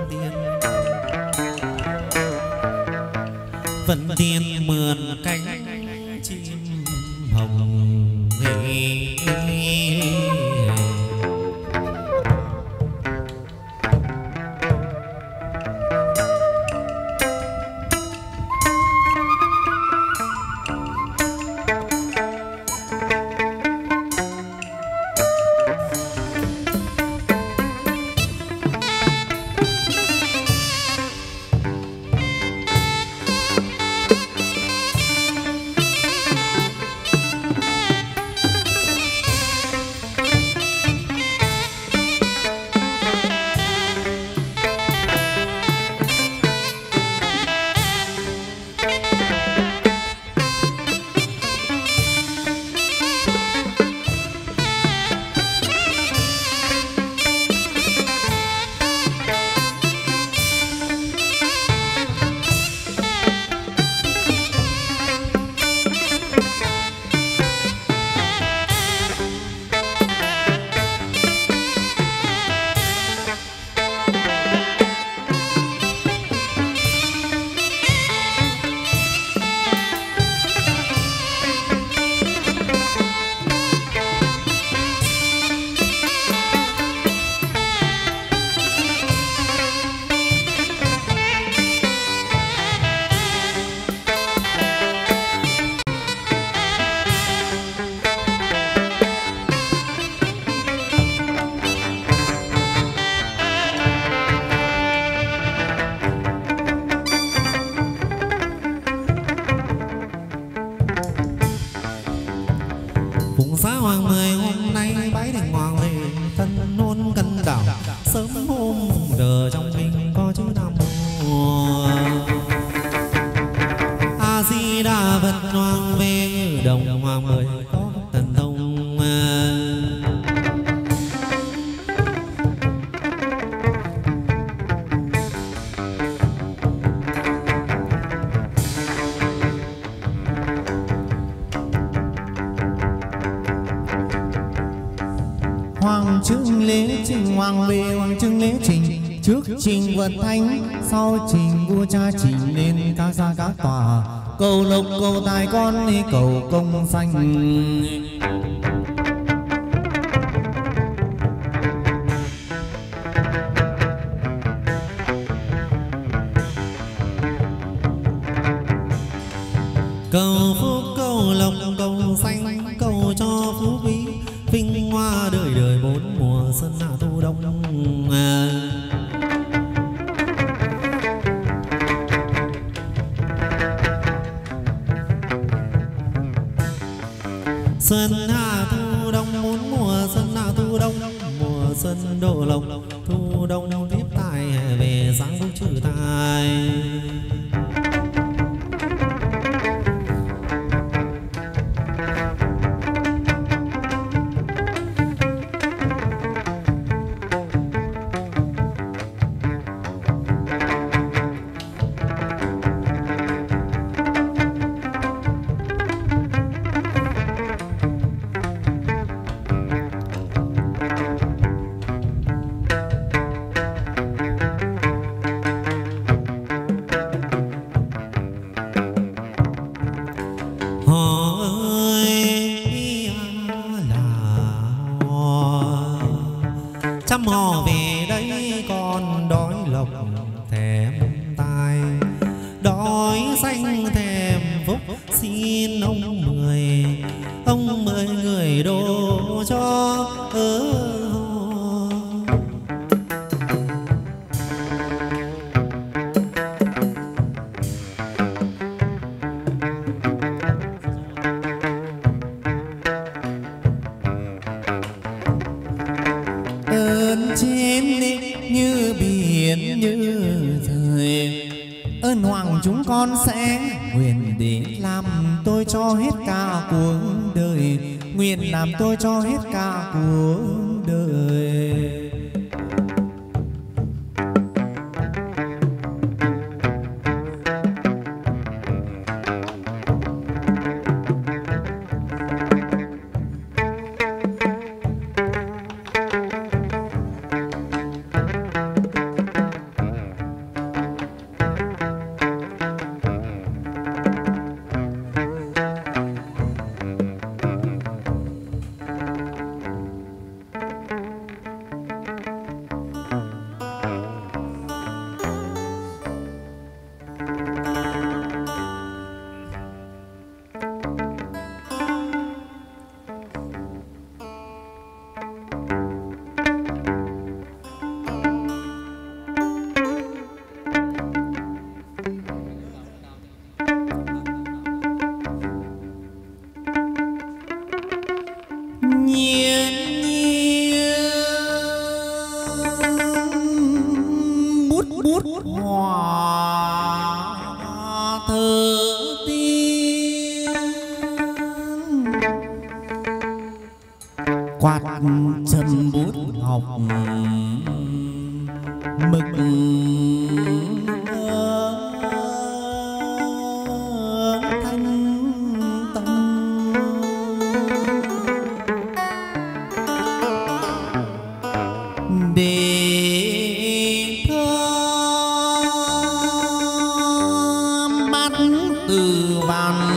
vân tiên mượn cánh chim hồng Phá hoàng mười hôm nay bái đình hoàng về thân nôn cân đảo sớm hôm đờ trong mình có chữ nam mô A Di Đà Phật. Hoàng về đồng hoàng mười có thần thông trưng lễ trình hoàng về hoàng trưng lễ trình, trước trình vật thánh, sau trình vua cha trình lên các gia các tòa, cầu lộc cầu tài con đi cầu công danh. Cầu phúc cầu lộc cầu xanh, cầu cho phú quý vinh hoa đời đời bốn mùa xuân hạ thu đông. Xuân hạ thu đông bốn mùa xuân hạ thu đông, mùa xuân độ lộc thu đông tiếp tài về sáng phúc trừ tài. Trăm hò về đây con đói lộc thèm tài, đói xanh thèm phúc xin ông mười người đổ cho như biển như trời, ơn hoàng chúng con sẽ nguyện để làm tôi cho hết cả cuộc đời, nguyện làm tôi cho hết cả cuộc đời. Quạt châm bút học mực thanh tâm, để thơm bắt từ vạn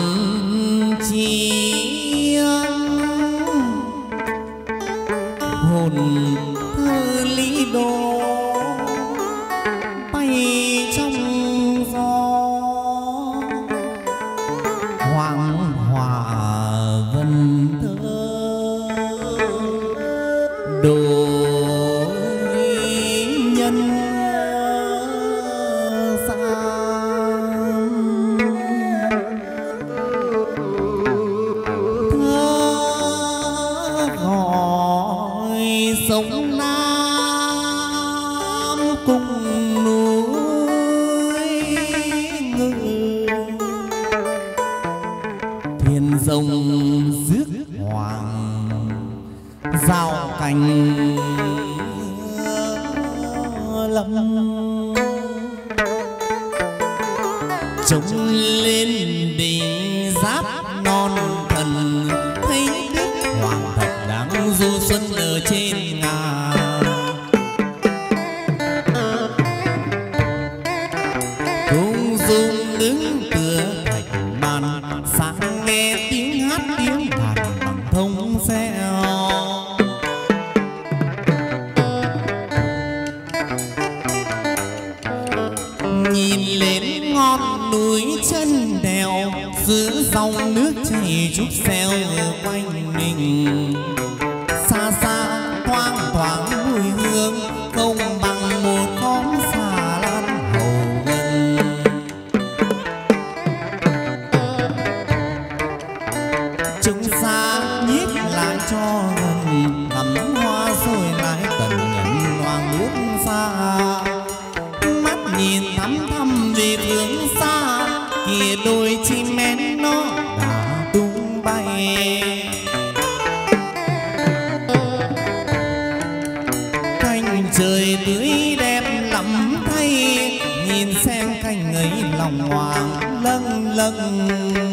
hồn thơ lý đô bay trong gió, hoàng hòa vân thơ đồ nhân sang, thơ gọi sông Nam cùng núi ngự, thuyền rồng rước hoàng giao cành lâm, trông lên đỉnh giáp non thần, thấy đức hoàng thật đáng du xuân ở trên ngàn. sáng nghe tiếng hát tiếng đàn bằng thông xeo. Nhìn lên ngọn núi chân đèo, giữa dòng nước chảy trúc xeo quanh mình. Xa xa thoang thoáng mùi hương, không bằng một khóm xà lan hầu gần. Trông xa nhích lại cho gần, ngắm hoa rồi lại tận ngẩn loang nước xa. Mắt nhìn thăm thăm về phương xa, kia đôi chim én nó đã tung bay. Cành trời tươi đẹp lắm thay, nhìn xem cành ấy lòng hoàng lâng lâng.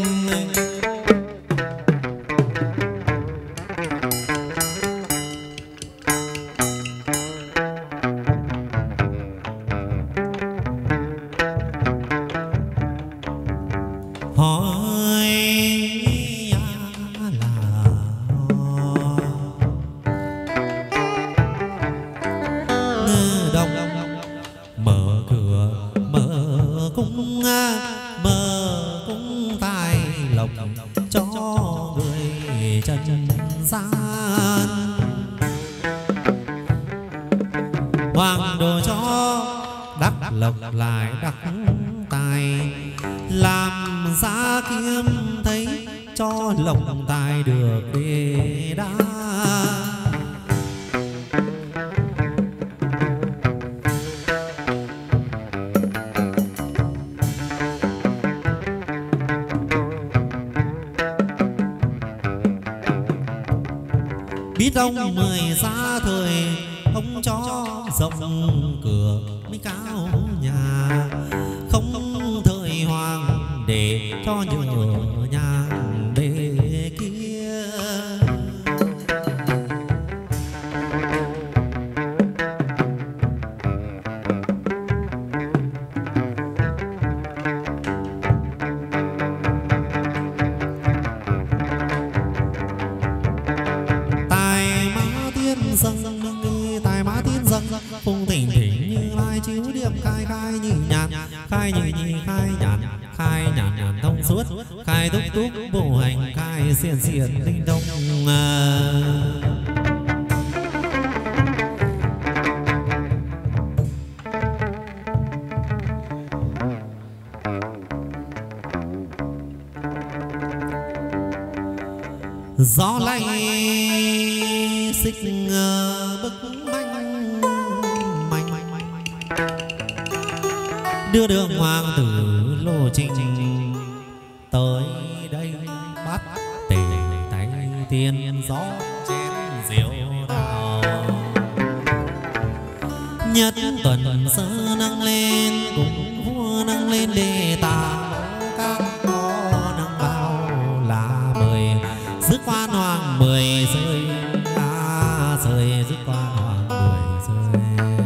Lại đắc tài làm giá kiếm thấy, cho lộc tài được đề đa. Biết ông mười xa thời, ông cho rộng cửa mới cao nhà, không thời hoàng để cho nhờ nhà bề kia. Tài mã tiên dâng, tài mã tiên dâng, phùng thỉnh thỉnh Như Lai chiếu điệp, khai khai như nhàn, khai như nhi khai nhàn, khai nhàn nhàn thông suốt, khai túc túc bộ hành, khai xiển xiển linh đông. Gió lay xích bức manh đưa đường hoàng tử lộ trình tới đây, bắt tề tay tiên gió chén rượu đào. Nhất tuần sơ nâng lên cùng vua nâng lên đề tà, các có nâng bao là mời dứt quan hoàng mười rơi, rơi dứt quan hoàng mười rơi.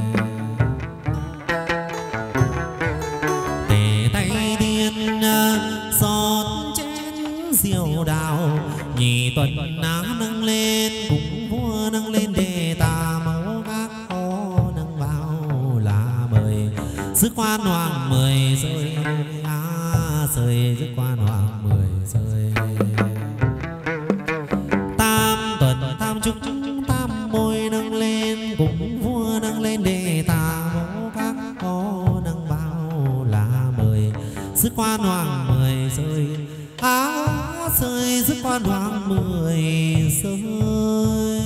Tề tay tiên giọt chén rượu đào, nhị tuần ná nâng lên cùng vua nâng lên đề tà, máu các có nâng bao là mời dứt quan hoàng mười rơi, rơi dứt quan hoàng mười rơi. Tam tuần tam trúc tam môi nâng lên cùng vua nâng lên đề tà, máu các có nâng bao là mời dứt quan hoàng mười rơi, rơi dứt quan hoàng mười rơi.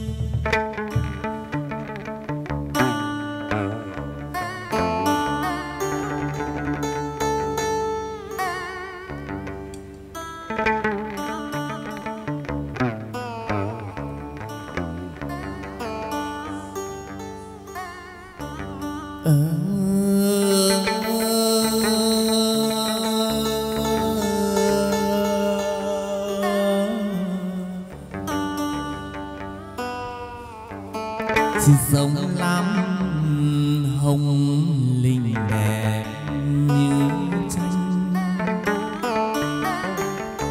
Giống lắm hồng linh đẹp như tranh,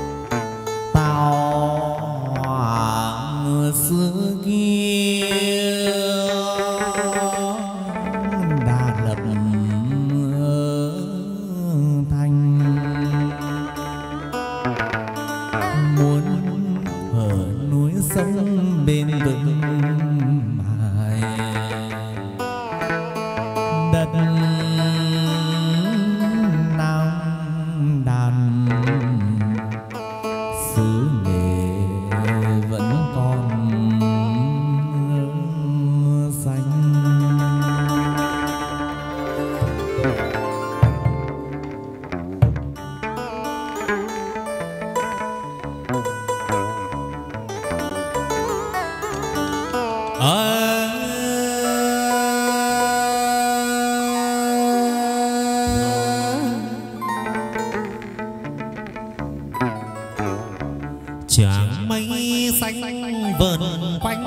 Tràng mây xanh vờn quanh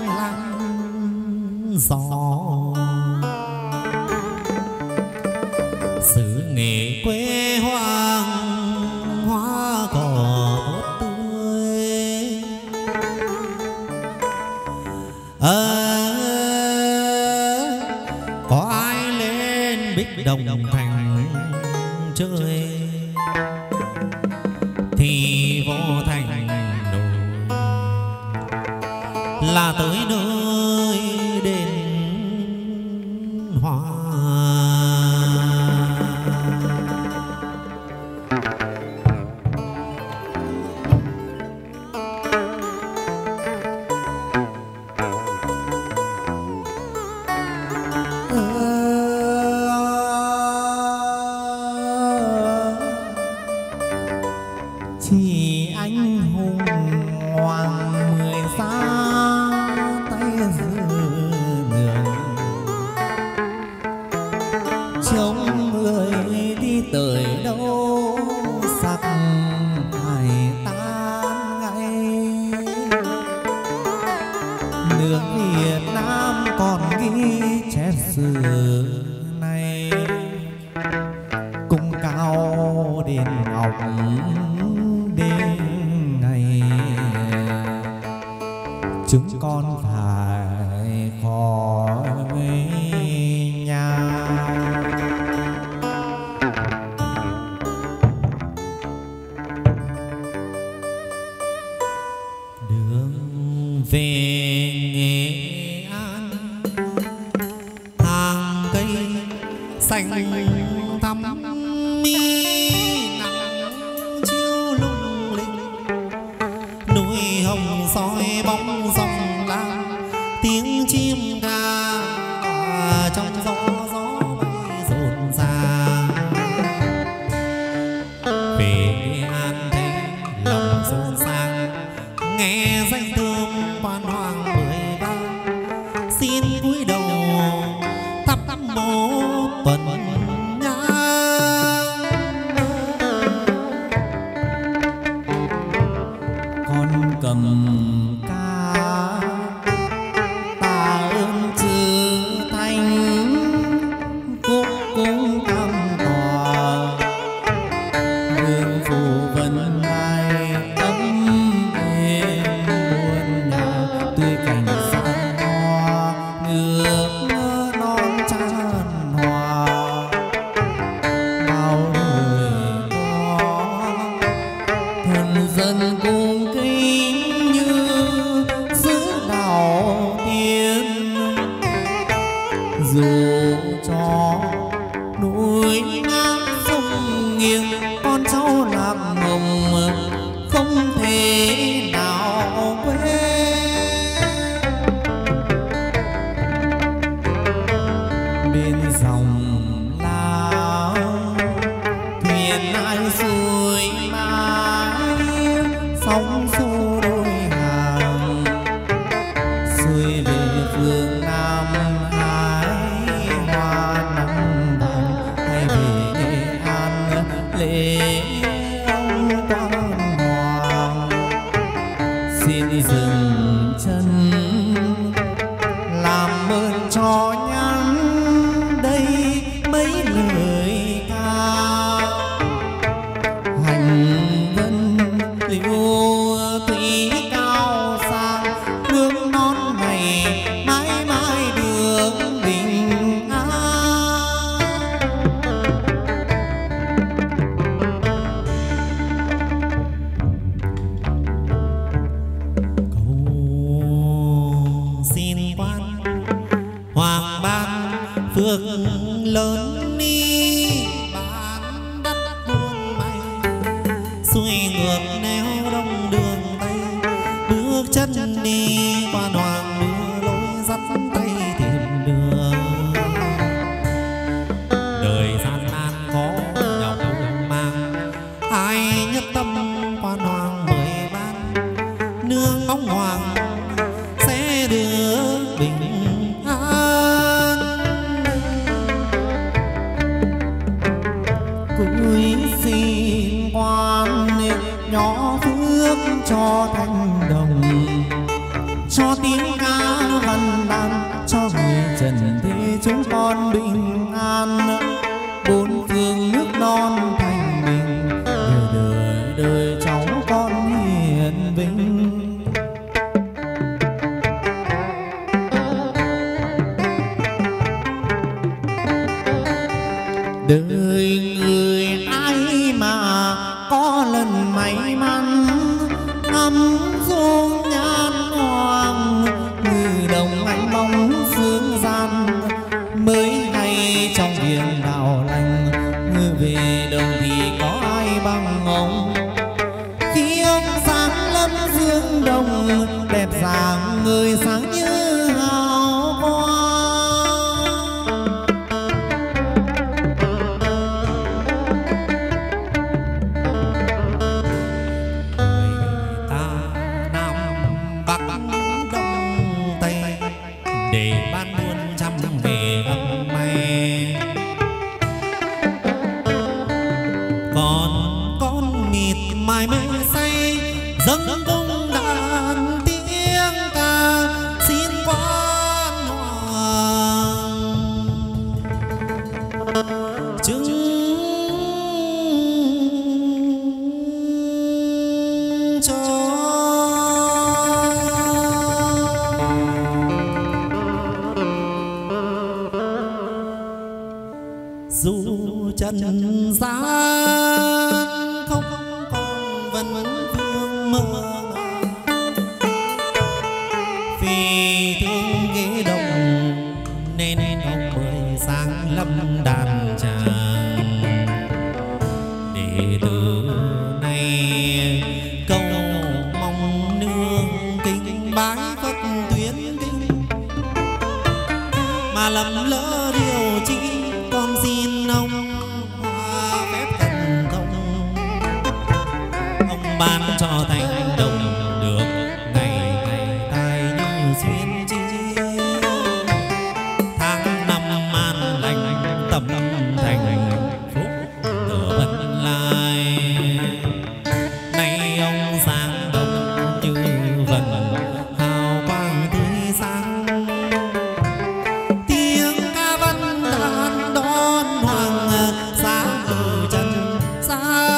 lắng gió, xứ nghệ quê hoang hoa cỏ tốt tươi. Có ai lên Bích Đồng Thành chơi thì vô thành nổi là tới nơi đền hoa. Chỉ anh hùng hoàng mười xa tay giữ đường, trông người đi tới đâu sắc hải tan ngay. Nước Việt Nam còn ghi chép xưa này, cung cao đền ngọc đêm ngày. Chúng con phải khỏi nhà. Đường về Nghệ An, hàng cây xanh thắm mi nắng chiếu lung linh, núi hồng soi bóng dòng lam, tiếng chim ca trong gió bay rộn ràng. Về Nghệ An thấy lòng rộn ràng, nghe danh thơm quan hoàng mười vang, xin cúi đầu thắp mô tuần nhang. Con cầm ca tạ ơn chư Thánh, cúc cung cam tòa hương phù vân lai ấm êm muôn nhà. Tươi cảnh san hoa nước non chan hòa, bao đời có thần dân cung kính như sứ đạo tiên. Dù cho núi ngát sông nghiêng, con cháu lạc ngầm không thể nào quên. Bên dòng lao thuyền ai xuôi mãi, sóng xô đôi hàng xuôi về phương Nam hái hoa nắng vàng. Hay về Nghệ An lễ ông quan hoàng, xin dừng chân làm ơn cho nhắn đây mấy lời ca. Hành vân liêu thủy cao sang, nước non này mãi mãi được bình an. Cầu xin quan hoàng ban phước lớn đi, ban đất buôn may xuôi ngược nẻo đông đường Tây. Bước chân đi qua đoàn đưa lối dắt tay tìm đường. Đời gian nan có nhọc mang, ai nhất tâm quan hoàng mười ban. Nương ngóng hoàng sẽ đưa bình an. Cúi xin quan nhỏ phương nước cho thanh đồng, cho tiếng ca văn đàn, cho người trần thế chúng con bình an. Bốn phương nước non thanh bình, đời đời đời cháu con hiền vinh. Đời người ai mà có lần may mắn ngắm dung nhan hoàng, ngư đồng anh bóng phương gian mới hay trong việc đạo lành. Ngư về đồng thì có ai bằng ông, khi ông sáng lâm dương đồng, đẹp dáng người sáng như hào quang. Trần gian không còn vẫn vương mơ, vì thương ghế đồng nên ông mới sáng lâm đàn tràng. Để từ nay câu mong nương kính bái Phật tuyên kinh, mà lầm lỡ điều chi con xin ông ban cho thành đồng được ngày ngày tai như xuyên chi. Tháng năm an lành tâm thành phúc tựa vẫn lai. Nay ông sáng đông như vần hào quang tươi sáng, tiếng ca văn đàn đón hoàng sáng từ trần gian.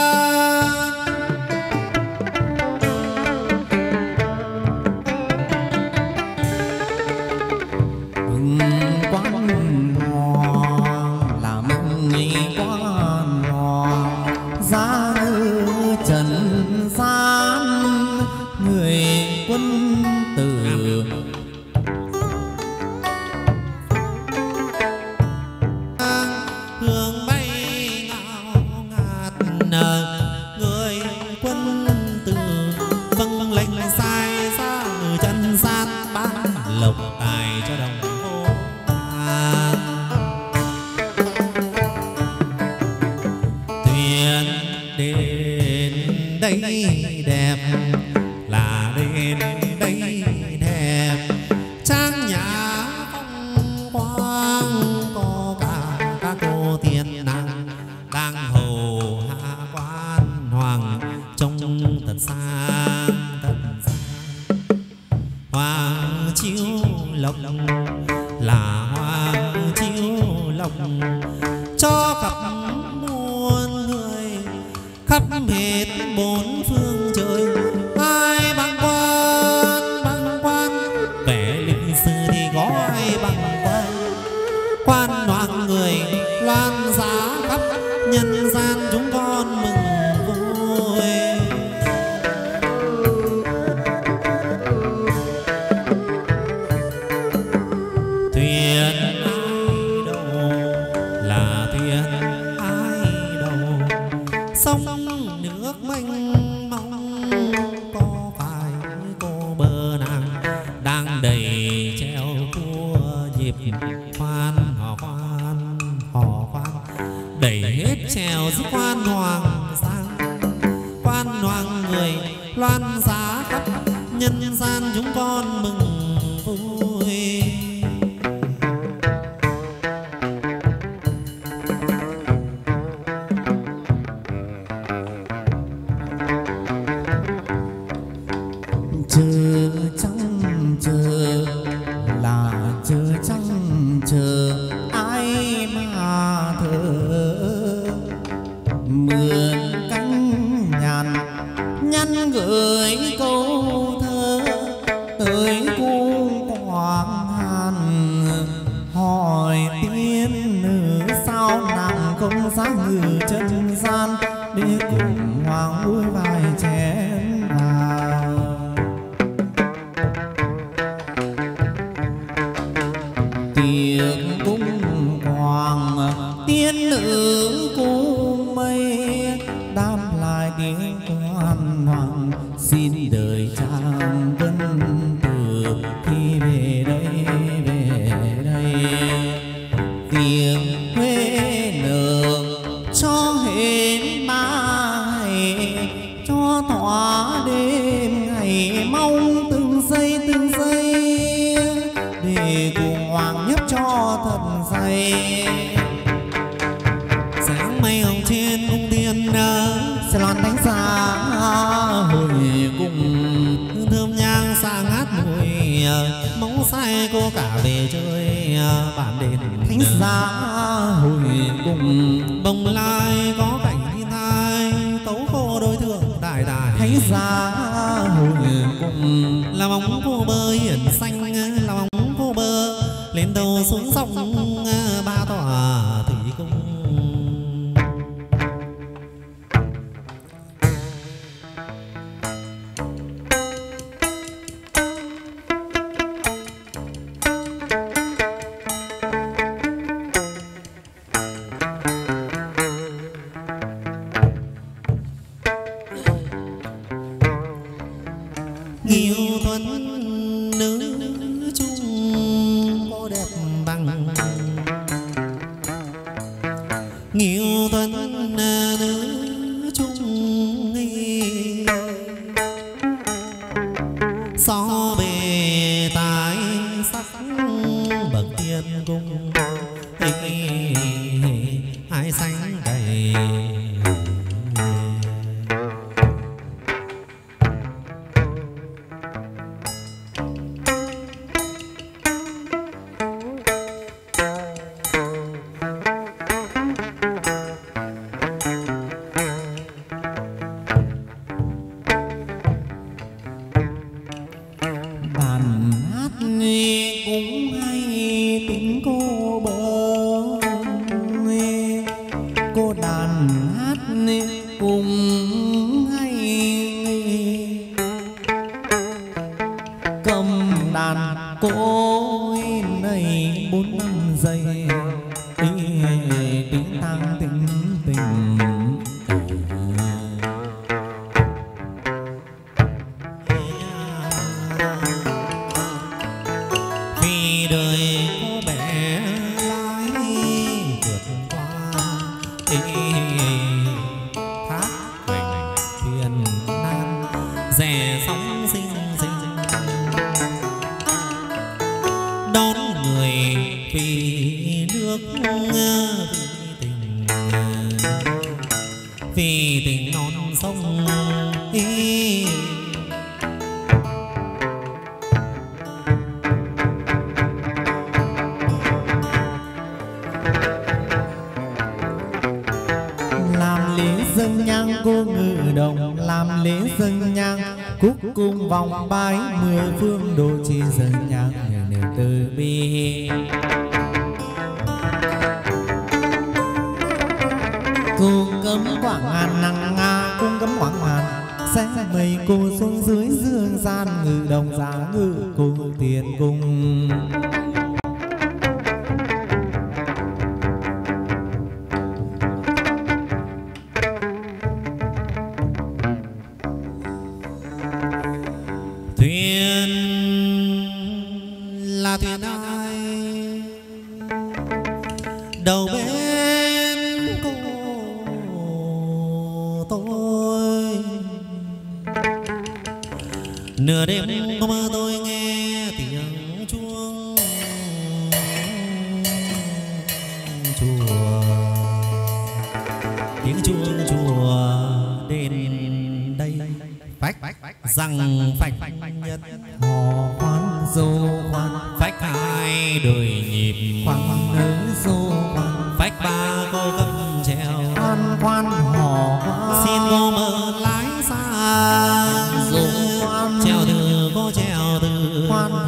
Cho khắp muôn người khắp hết bốn phương trời, ai băn khoăn vẻ lịch sử thì có ai băn khoăn hoàng người loan giá khắp nhân gian chúng con mừng vui. Thuyền ai đâu là thuyền ai đâu, sông nước mênh mông có phải cô bờ nàng đang đầy treo cua dịp khoan hò khoan đầy hết treo giúp khoan hoàng sang, khoan hoàng người loan giá khắp nhân gian chúng con mừng vui. nhắn gửi câu thơ tới cung Quảng Hàn, hỏi tiên nữ sao nàng không dám ngự chân gian để cùng hoàng vui vài chén vào. Tiệc cung hoàng tiên nữ cung mây đáp lại tiếng quan hoàng, xin đời trang vân từ khi về đây về đây. Tiếng quê nở cho hết ba ngày, cho thỏa đêm ngày mong từng giây để cùng hoàng nhấp cho thật say. Sáng mây hồng trên cung tiên sẽ loan đánh xa hồi cùng, hương thơm nhang xa ngát mùi móng say cô cả về chơi bản đền thánh giá hồi cùng. bồng lai có cảnh thiên thai tấu khô đối tượng đại đại thánh giá hồi cùng. là bóng cô bơ hiển xanh, là bóng cô bơ lên đầu xuống sông ba tòa thủy cung. Nghiêu thuần nữ chung cô đẹp bằng, nghiêu thuần nữ chung so bề tài sắc bậc tiên cung ai sánh đầy. Vòng bái mười phương độ trì dân nhạc nêu từ bi. Cung cấm Quảng Hàn nắng nga, cung cấm Quảng Hàn sẽ mây cô xuống dưới dương gian, ngự đồng giá ngự cung tiền cung. Thuyền ai đầu bên cô tôi, nửa đêm có mơ tôi nghe tiếng chuông chùa, tiếng chuông chùa đến đây phách rằng phách nhất hò khoan dô khoan, phách hai đời nhịp khoan nữ dô khoan, phách ba cô cầm treo khoan khoan hò khoan. Xin cô mở lái xa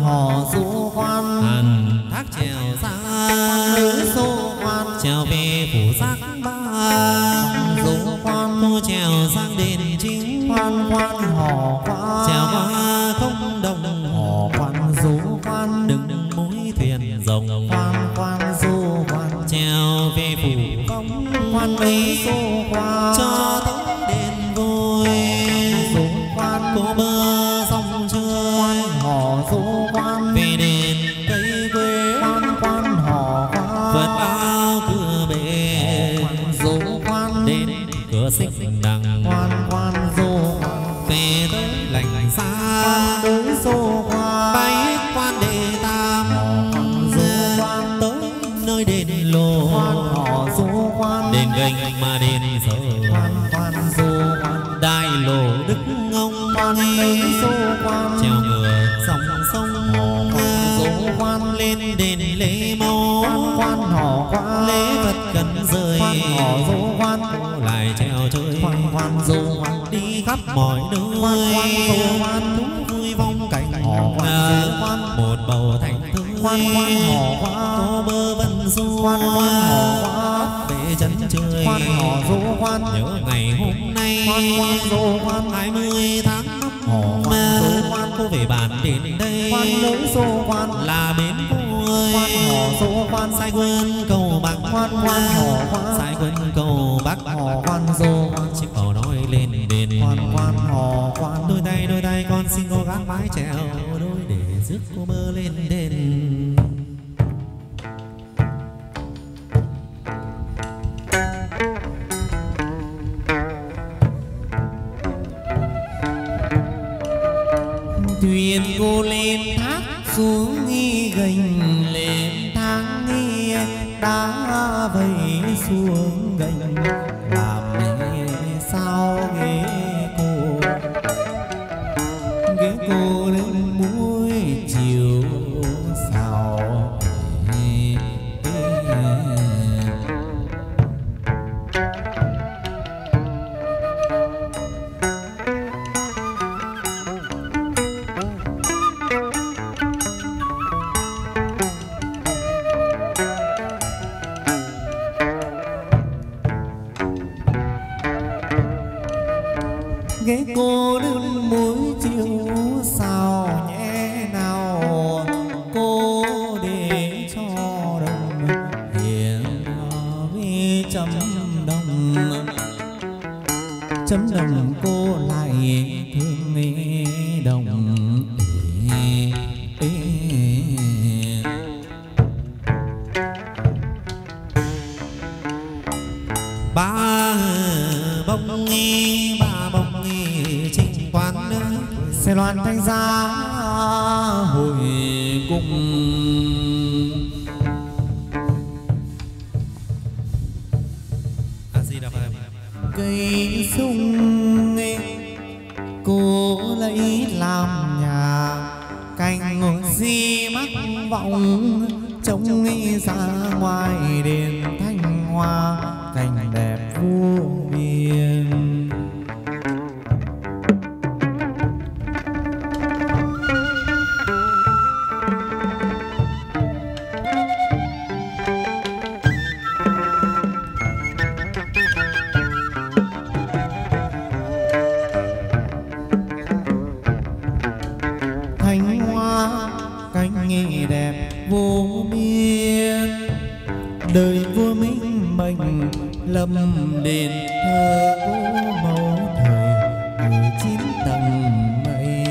họ du quan hàn thác trèo ra nữ du quan trèo về phủ giác ba du quan cô trèo sang đền chính quan quan họ quan trèo qua không đồng họ quan du quan đừng mũi thuyền rồng quan quan du quan trèo về phủ công quan ấy du quan cho tới đền vui du quan cô bơ sông chơi họ du quan về đền cây quê quan quan họ quan vượt bao cửa bể du quan đến cửa xích đằng quan quan du quan về tới lành xa đối du quan bay quan đệ tam du quan tới nơi đền lô quan họ du quan đền gành mà đền giờ quan quan du quan đại lộ đức ông quan ấy du quan treo ngựa dòng sông du quan lên đền lễ mẫu quan họ quan lễ vật cần rời quan họ du quan lại treo chơi quan du quan đi khắp mọi nơi quan du quan thú vui vong cảnh họ quan một bầu thành thơ quan họ quan cô bơ vân du quan họ quan về chân trời quan họ du quan nhớ ngày hôm nay quan du quan 20 tháng họ quan du quan cô về bản đến đây quan lưỡi du quan là bến vui quan họ du quan sai quân cầu bắc quan họ quan sai quân cầu bắc họ quan du quan chiếc cầu nói lên đền quan họ quan đôi tay con xin cố gắng mái trèo đôi để rước cô mơ lên đền. thuyền cô lên thác xuống nghi gành lên thang nghi đá vây xuống gành làm sao ghế cô lên muối chiều sao ghế cô đứng muối chiều sao nhé nào cô để cho đồng hiền với chấm đồng cô lại thương đồng ba bông trinh quan xe loan thanh giá hồi cung cây sung cô lấy làm nhà cành ngồi di mắc vọng trông ra ngoài đền thanh hoa cảnh đẹp vô biên. Thanh hoa cánh nghề đẹp vô biên đời vua minh mệnh lâm đền thờ cô mẫu thời 19 tầng mây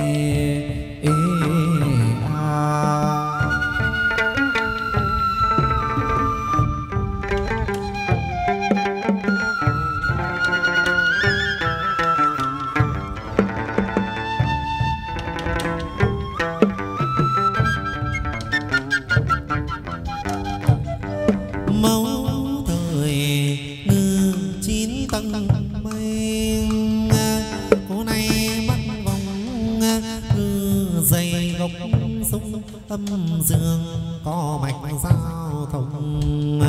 mẫu thời ngư 9 tầng mây cô này bắt vòng ngư dày gốc súng âm dương có mạch giao thông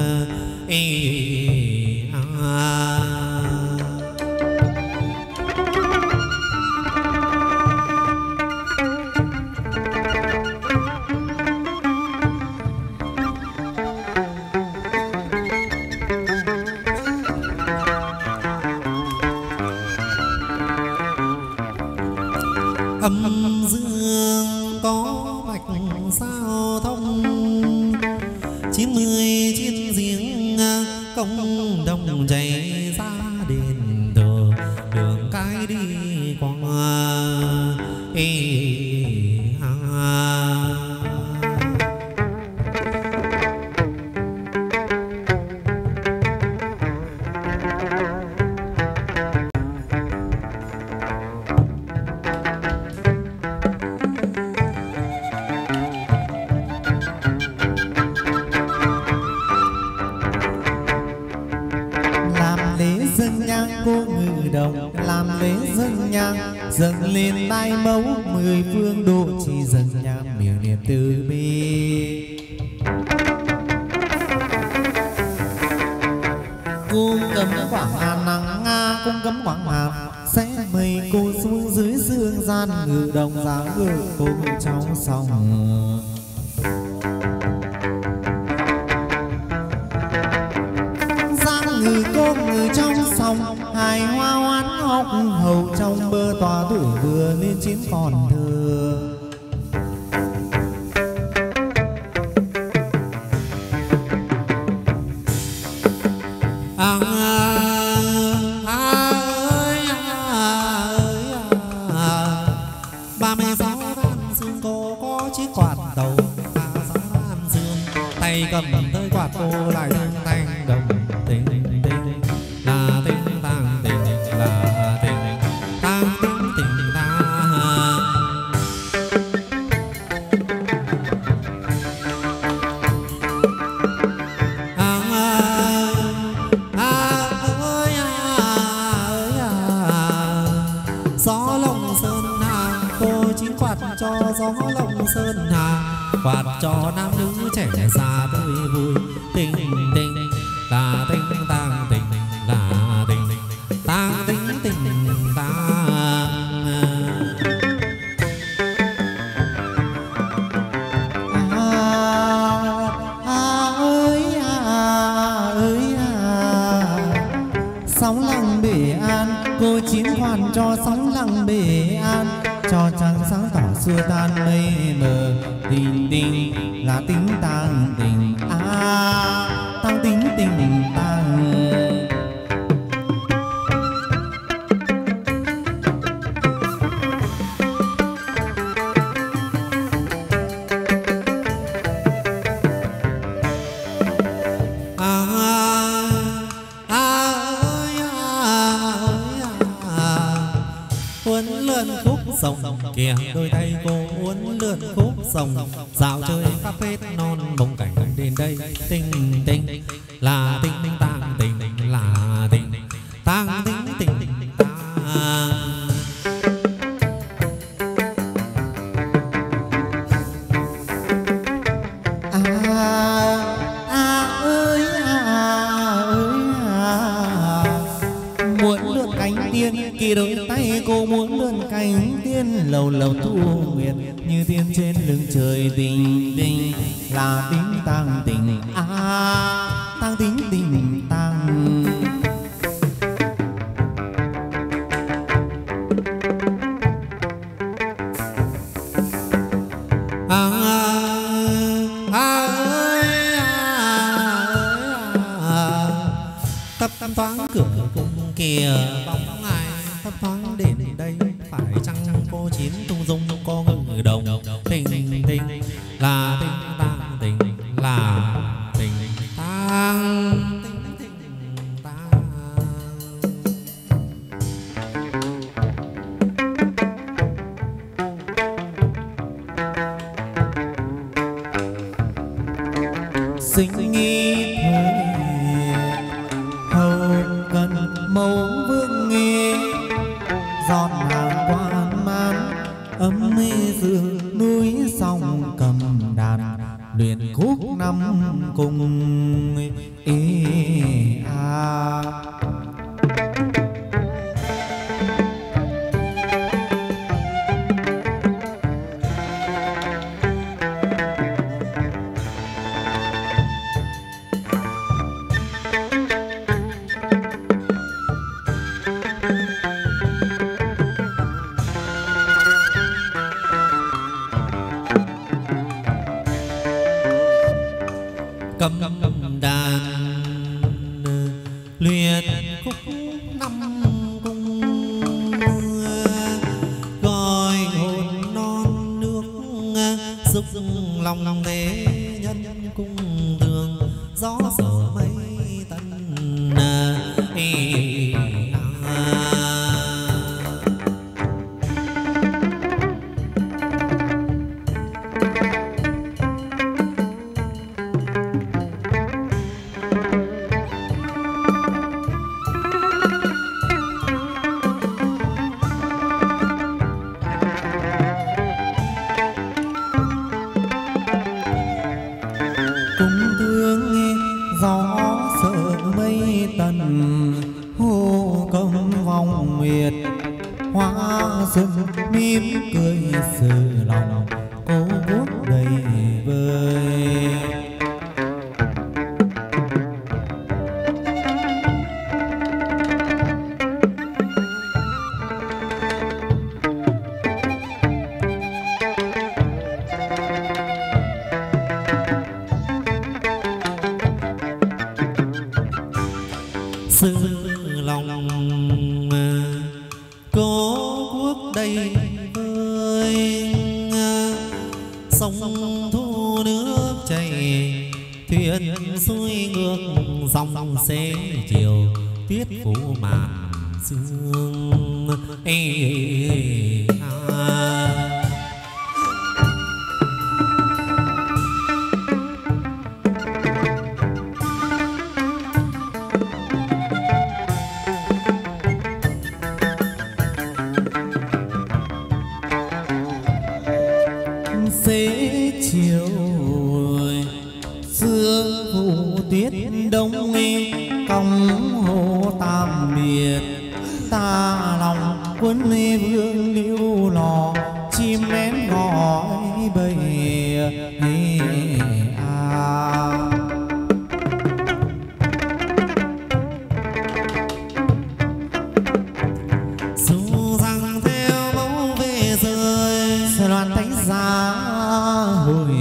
âm dương có mạch sao thông, 99 giếng công đồng chảy ra đền thờ, đường cái đi qua dâng lên tai mẫu 10 phương độ chỉ dâng nhang miệng niệm từ bi. Cung cấm quảng hà nắng nga, cung cấm quảng hà sẽ mây cô xuống dưới dương gian, ngự đồng giá ngự cùng trong sông. Giang ngự cô ngự trong sông, hài hoa hoán ngọc hầu trong bơ tòa tuổi vừa nên chiến còn thừa. Ba mươi sáu van dương cô có chiếc quạt đầu, 36 van dương tay cầm tới quạt cô lại thương thanh đồng tình tình là tình tang tình là tình tang tình tình ta. Gió Long Sơn Hà cô chín quạt cho gió Long Sơn Hà, quạt cho nam nữ trẻ già tươi vui tình tình là tình tang tình là tình tang tình tình ta. Sóng lặng bể an, cô chín khoản cho sóng lặng bể an, cho trăng sáng tỏ xua tan mây mờ. Tình tình là tính tang tình tang tính tình tang. Uốn lượn khúc sông kìa đôi tay cô uốn lượn khúc sông, dạo chơi cà phê non bông cảnh đến đây tình tình là tình tang tình là tình tang tình tình ta. Muốn lượn cánh tiên kỳ đôi tay cô muốn lượn cánh tiên, lầu lầu thu nguyệt như tiên trên lưng trời tình tình là tính tang tình tang tính tình tang. Thấp thoáng cửa cung kìa bóng ai thấp thoáng đến đây, phải chăng cô chiến tung dung có ngự đồng tình tình là tình tang tình là tình tang tình tình tang. Sinh nghi hầu cần mẫu vương nghe, giọt hàng quan man ấm mê dương núi sông cầm đàn luyện khúc năm cùng dục lòng lòng thế nhân cung đường gió sở mây tần xuân mỉm cười sự lòng cố quốc đầy vơi. sự lòng cố quốc đầy vơi, sông thu nước chảy thuyền xuôi ngược dòng xế chiều tuyết phủ màn sương xế chiều sương phủ tuyết đông nghi còng hồ tam biệt ta lòng quân vương lưu lò chim én gọi bầy dù rằng theo mẫu về rơi loan thánh giá hồi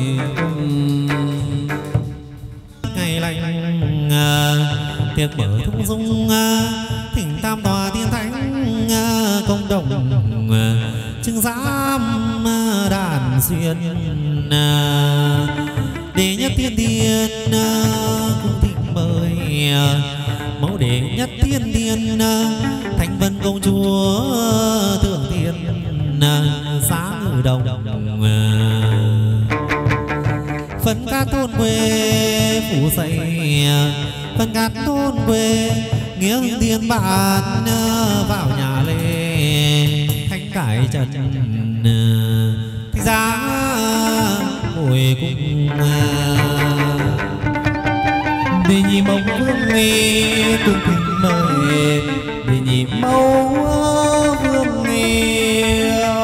ngày lạnh tiệc mở thung dung thỉnh tam tòa tiên thánh công đồng chứng giám đàn xuyên đệ nhất tiên tiên cung thỉnh mời mẫu đệ nhất tiên tiên thành vân công chúa thượng tiên giá ngự đồng phần cát thôn quê phủ dậy phần cát thôn quê nghĩa hưng tiên bản vào nhà lê thanh cải trần thanh giá ngồi cùng để nhị mộng vương nghi cùng thỉnh mời để nhị mẫu vương nghi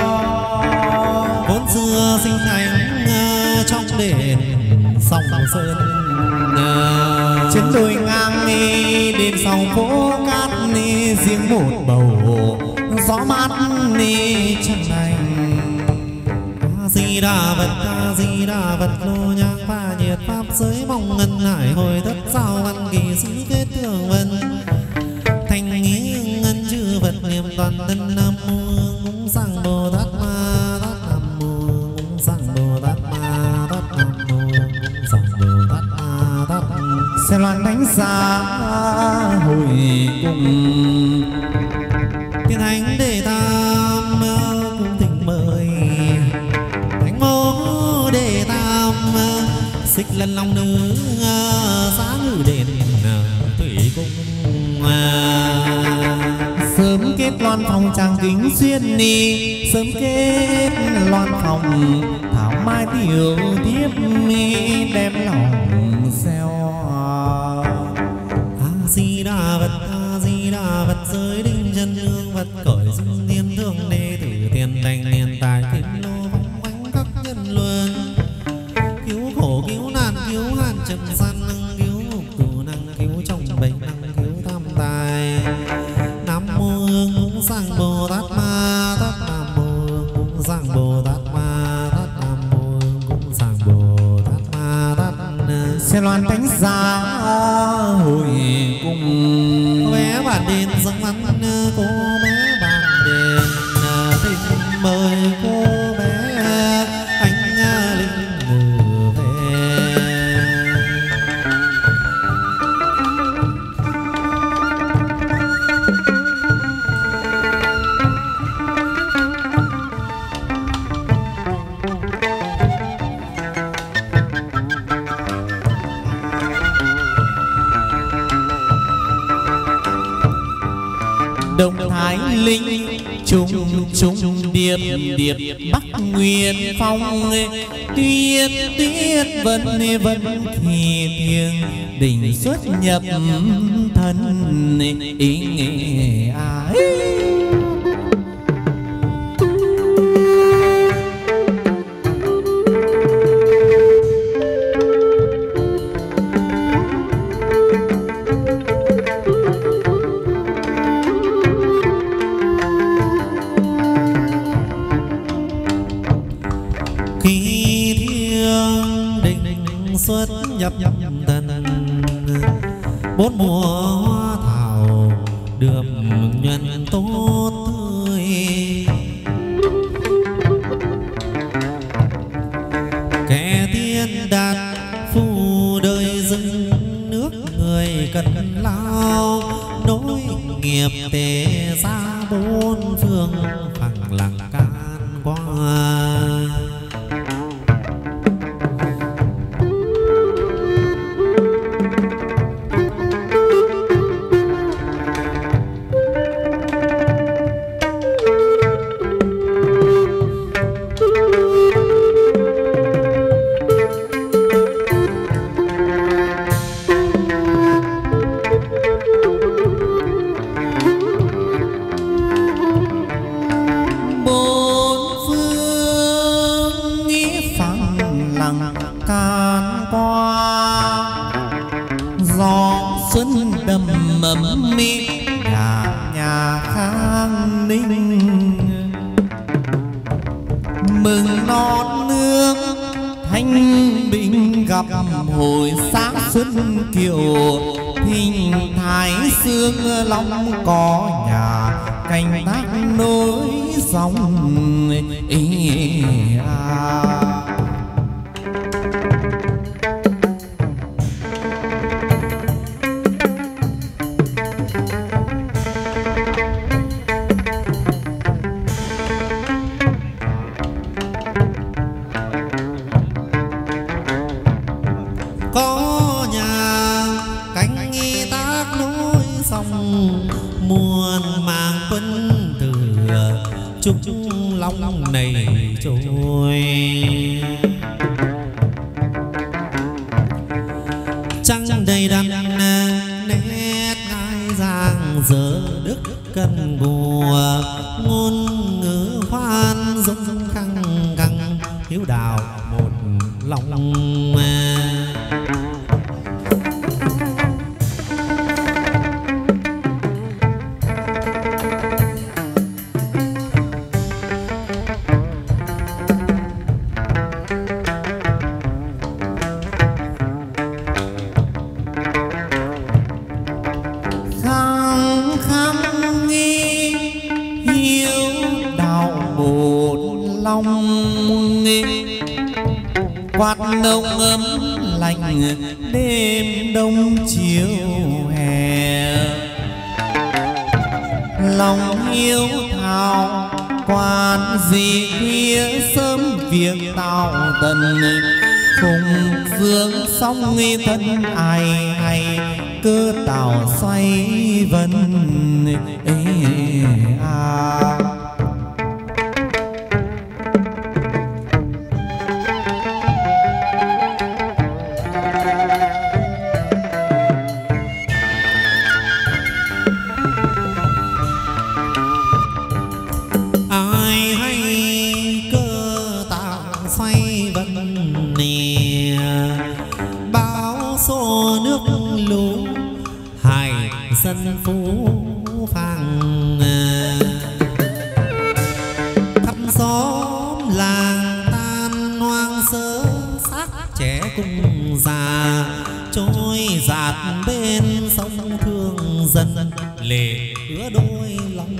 vốn xưa sinh thành trong đền sông sơn trên đồi ngang ni đêm sau phố cát ni riêng một bầu gió mát ni chân thành A Di Đà Phật A Di Đà Phật lô nhang pha nhiệt pháp giới mong ngân hải hồi thất giao văn kỳ sĩ kết tường vân thành ý ngân chư Phật niệm toàn thân nam mô cũng sang Bồ Tát Ma Tát Nam mô cũng sang Bồ Tát Ma Tát Nam mô cũng sang Bồ Tát Ma Tát xe loan đánh giá hồi cùng tiên thánh đệ tam cung thỉnh mời thánh mẫu đệ tam xích lần lòng nữ giá ngự đền thủy cung sớm kết loan phòng tràng kính xuyên ni sớm kết loan phòng thảo mai tiểu tiếp mi đem lòng xeo A Di Đà Phật A Di Đà Phật giới đinh chân hương Phật cởi dung thiên thương đệ tử tiền đành hiện tại kim lô vong quanh các nhân luân cứu khổ cứu nạn cứu hạn trần gian năng cứu ngục tù năng cứu trong bệnh năng cứu tam tài nam mô hương cũng sang Bồ Tát Ma Tát Nam mô hương cũng sang Bồ Tát Ma Tát Nam mô hương cũng sang Bồ Tát Ma Tát xe loan đánh giá hồi cùng bé bản đền dâng mắt cô bé bản đền thỉnh mời cô bé anh linh linh trùng trùng điệp điệp bắc nguyên phong tuyết tuyết vân vân kỳ thiêng đỉnh xuất nhập thân ý nghĩa ai xuất nhập thần bốn mùa hoa thảo đượm nhuận tốt tươi kẻ thiên đạt phu đời dưng nước người cần lao nối nghiệp tề ra bốn phương phẳng lặng can qua mừng non nước thanh bình gặp hồi sáng xuân kiều hình thái xương long có nhà canh tác nối dòng có nhà cánh nghi tác nối sông muôn mang quân thừa chúc long này trôi trăng đầy đặn nét ngai giang giờ đức cần gùa ngôn ngữ khoan giống khăng căng hiếu đạo một lòng quạt nồng ấm lạnh đêm đông chiều hè lòng yêu thao quan gì khuya sớm việc tạo tần cùng dương sóng thân ai hay cơ tàu xoay vân dân phú phàng khắp xóm làng tan hoang sơ xác trẻ cùng già trôi dạt bên sông thương dân lệ ứa đôi lòng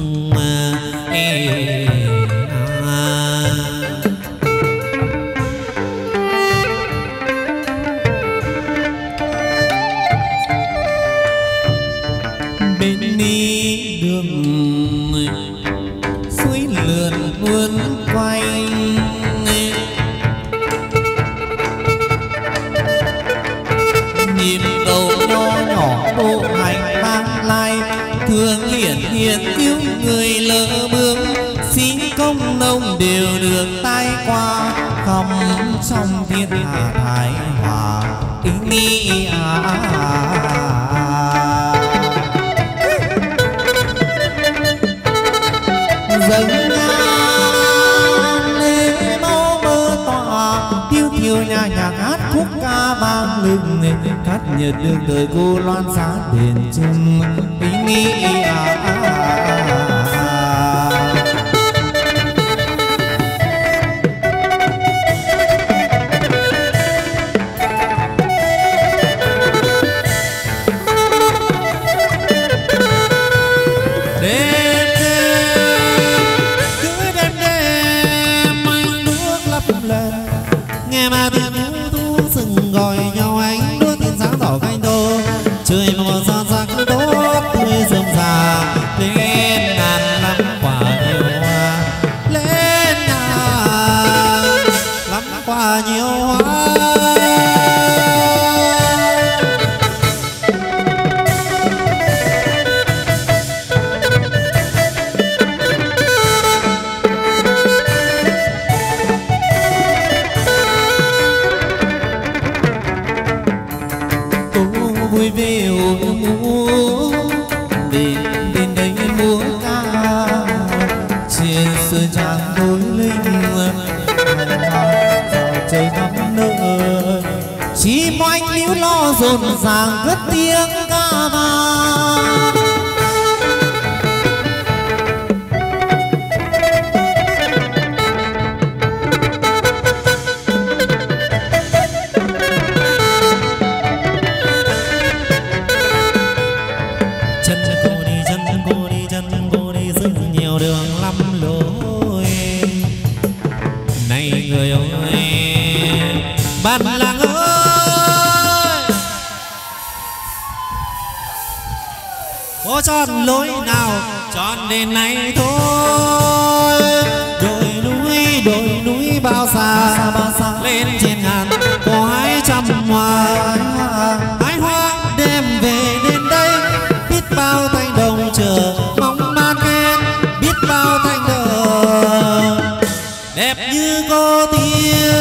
bên đi đường suối lượn buôn quanh nhìn cầu nho nhỏ bộ hành mang lai thường hiển hiện yêu người nông đều được tay qua, khắp trong thiên hạ thái hòa ý nghĩa. Dâng ngang lễ mau mơ tỏa, tiêu thiêu nhà nhạc hát khúc ca vang lừng, cát nhật đường đời cô loan giá đền trung ý nghĩa. Rộn ràng cất tiếng ca vang, chân cô đi dừng nhiều đường lắm lối. Này người ơi bạn làng ơi, có chọn lối nào chọn đến nay thôi. Đồi núi bao xa, lên trên ngàn có 200 hoa. Hái hoa đem về đến đây, biết bao thanh đồng chờ mong ban khen, biết bao thanh đồng đẹp như cô tiên.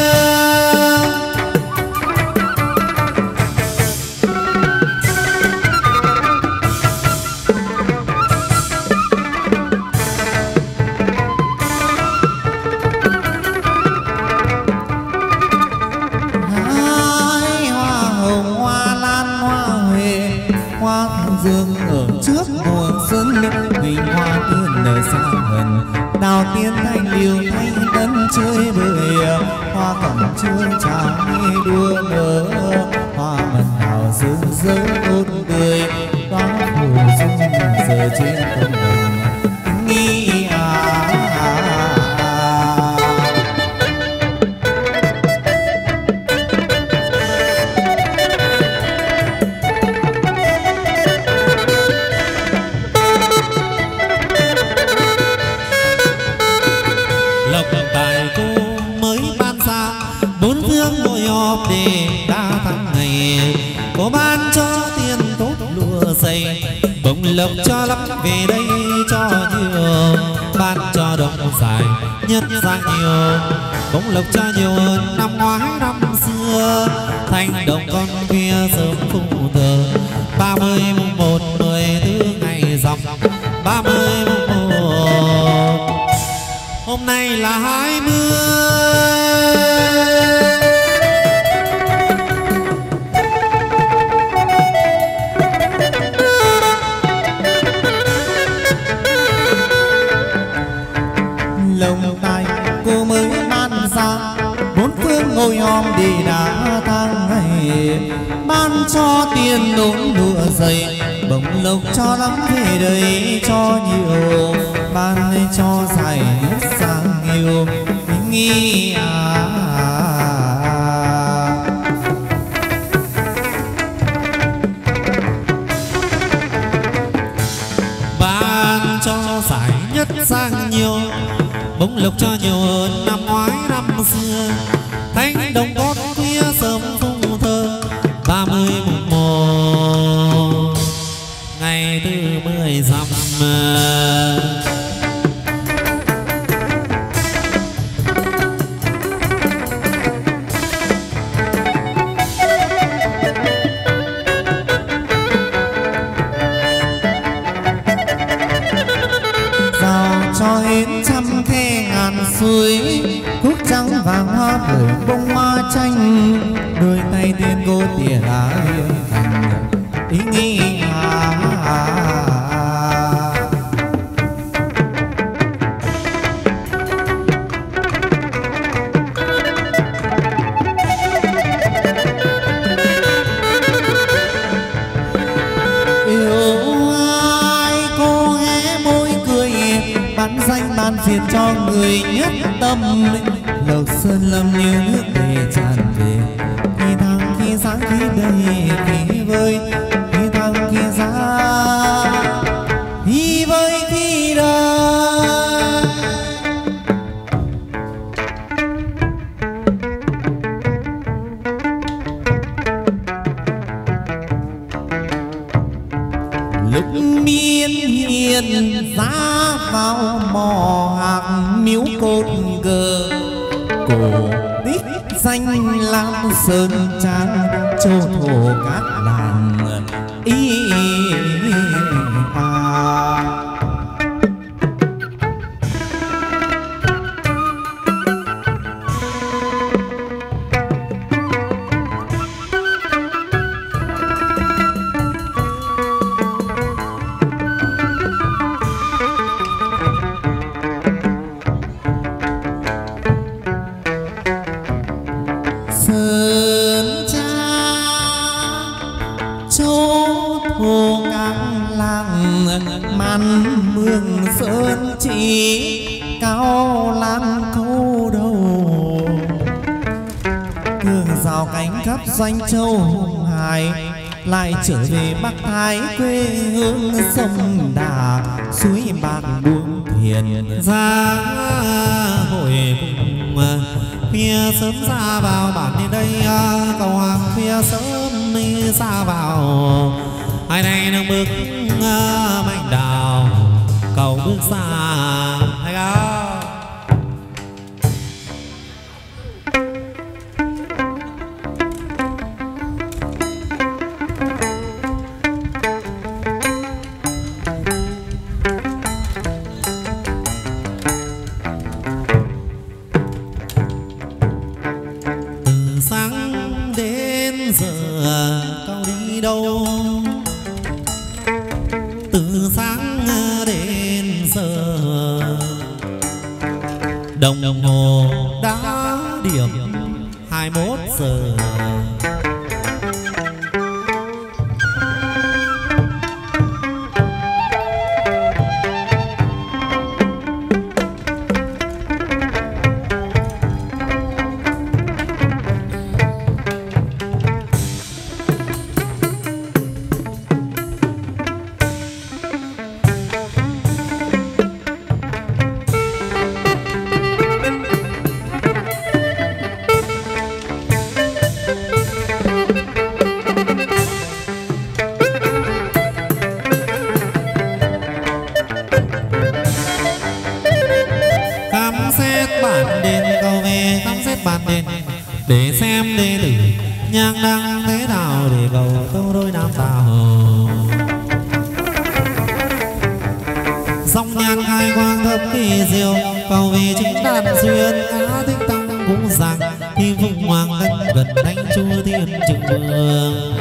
Dương ở trước mùa xuân, vì hoa tươi nở xa gần, đào tiên thanh liều thanh tân chơi bời. Hoa cẩm trương chào nghe đua nở, hoa mận đào rực rỡ ôn tươi, đóa phù dung giờ trên cánh đồng nghi. để đa tháng ngày có ban cho tiền tốt lúa dày, bông lộc cho lắm về đây cho nhiều, ban cho đồng dài nhất ra nhiều, bông lộc cho nhiều hơn năm ngoái năm xưa. Thanh đồng con kia sớm phụ thờ 30 mùng 1 14 ngày dòng 30 mùng 1 hôm nay là 20. Lồng tay cô mới ban ra, bốn phương ngồi hòm đi đã tháng ngày, ban cho tiền đốn lụa dày, bông lộc cho lắm về đây cho nhiều, ban cho dài nhất sang nhiều nghi ban cho giải nhất sang nhiều, bông lộc cho nhiều hơn năm ngoái năm xưa. Thanh đồng con khuya sớm phung thơ 30 mùng 1 ngày thứ 10 dặm. cưới cúc trắng vàng hoa bởi bông hoa tranh, đôi tay tiên cô tỉa lá hiên thành ý nghĩ danh ban phiền cho người nhất tâm, lộc sơn lâm như nước để tràn về, khi thăng khi sáng khi đầy khi vơi, khi thăng khi sáng khi vơi khi đời. Lúc miên hiền giá vào mò hàng miếu cột cờ, cổ đích danh lam sơn trang châu thổ các làng ý sơn chỉ cao lan câu đầu, thường rào cánh khắp doanh châu hùng hải, lại trở về Bắc Thái quê hương sông Đà suối bạc buông thuyền ra hội cùng phía sớm ra vào bản đến đây, cầu hoàng phía sớm đi ra vào, ai đây đang bước mạnh đào cầu bước xa hay không? Từ sáng đến giờ cậu đi đâu? Từ sáng đến giờ đồng hồ đã điểm 21 giờ. Bản đền cầu về khám xét bản đền để xem đệ tử nhang đăng thế nào để cầu tô đôi nam tào. Song nhan khai quang thập kỳ diệu cầu về chính đàn duyên á thích tăng cũng rằng thì phụng hoàng thân gần đánh chúa thiên trực đường.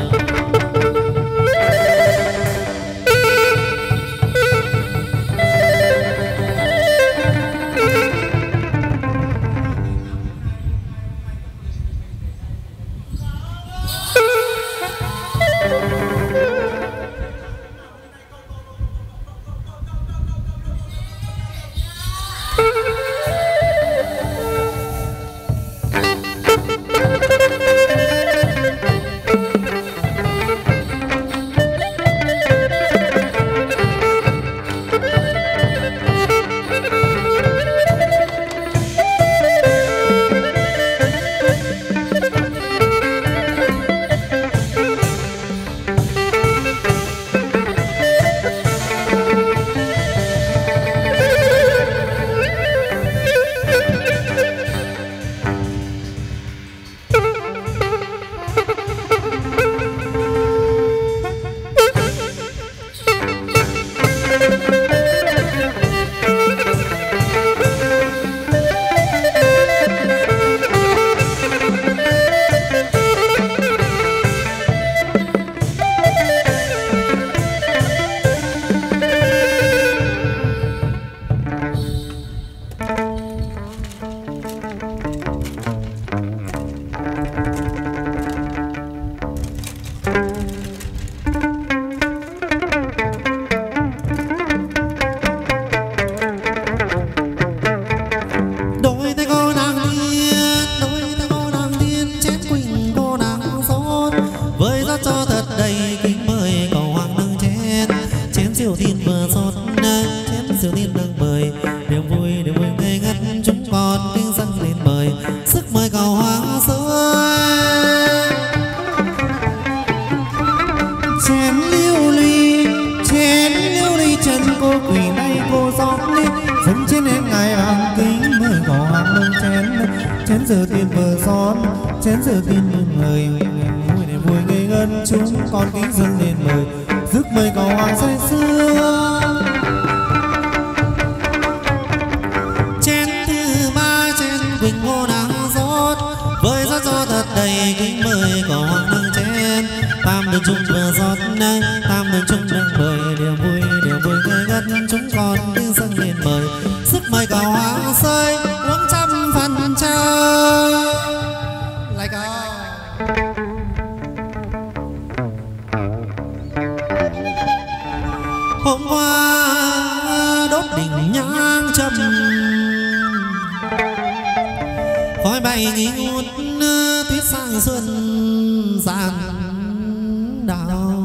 con kinh dâng lên mời sức mời cầu hoàng sơi. chén lưu ly chân cô quỳ nay cô rót ly dâng trên em ngài vàng kính mời cầu hoàng nâng chén giờ tiền vừa rót chén giờ tiền mừng người vui để vui ngây ngân chúng con kính dâng lên mời sức mời cầu hoàng say sưa. Chén thứ ba chén quỳnh ngô đang rót với rót cho thật đầy kính mời cầu hoàng nâng chén tam đường chung vừa rót tam đường chung nâng mời điều vui ngây ngân chúng con kính dâng lên mời sức mời cầu hoàng sơi uống trăm phần trao lại cao. Hôm qua đốt đỉnh nhang trầm khói bay nghi ngút tuyết sang xuân giàn đào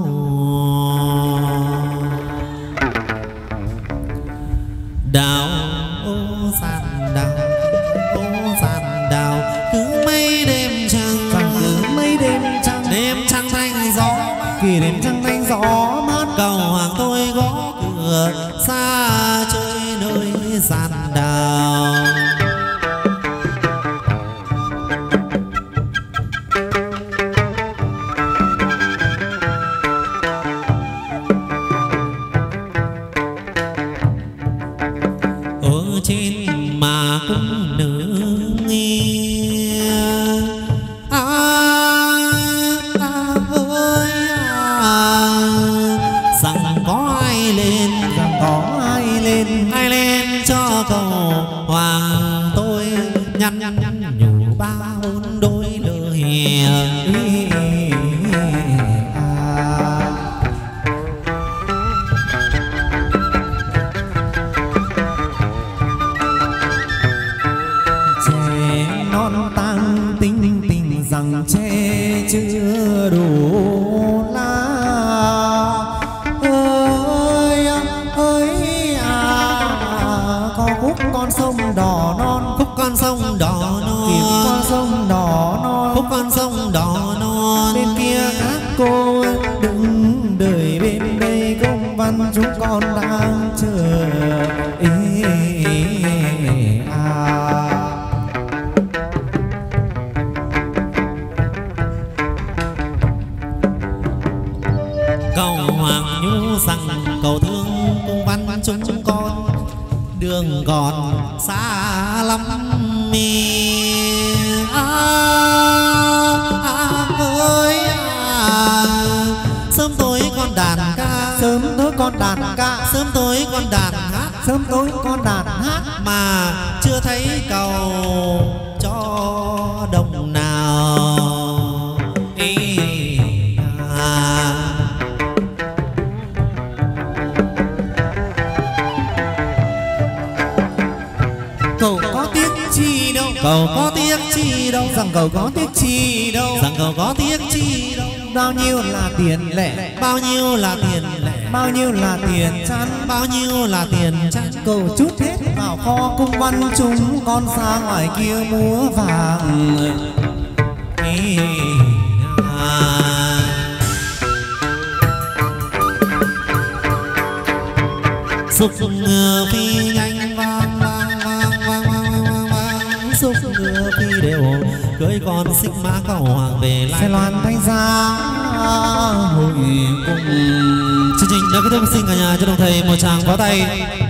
đào ô giàn đào ô giàn đào cứ mấy đêm trăng cứ mấy đêm trăng thanh gió kỳ đêm trăng thanh gió mát cầu hoàng tôi gõ cửa xa chơi nơi giàn đào. Ở trên mà cung nữ nghe rằng có ai lên cho cầu hoàng tôi nhăn nhủ ba bốn đôi lời trẻ non tăng tình rằng che chưa đủ lá khúc con sông đỏ non khúc con sông đỏ non con sông đỏ non khúc con sông đỏ non bên kia các cô đứng đợi bên đây công văn chúng con đang chờ cầu hoàng nhu rằng cầu thương công văn chúng con đường còn xa lắm sớm tối con đàn ca sớm tối con đàn ca sớm tối con đàn hát sớm tối con đàn hát mà chưa thấy cầu cho đồng nào cầu có tiếc chi đâu cầu có tiếc chi đâu rằng cầu có tiếc chi đâu rằng cầu có tiếc chi đâu bao nhiêu là tiền lẻ bao nhiêu là tiền lẻ bao nhiêu là tiền chăn bao nhiêu là tiền chăn cầu chút hết vào kho cung văn chúng con ra ngoài kia múa vàng xúc ngựa phi nhanh vang vang vang vang vang vang xúc ngựa phi đều cưới con xích mã cầu hoàng về lại xe loan thanh giá hội cùng. Chương trình đã kết thúc, xin cả nhà cho đồng thầy một tràng pháo tay.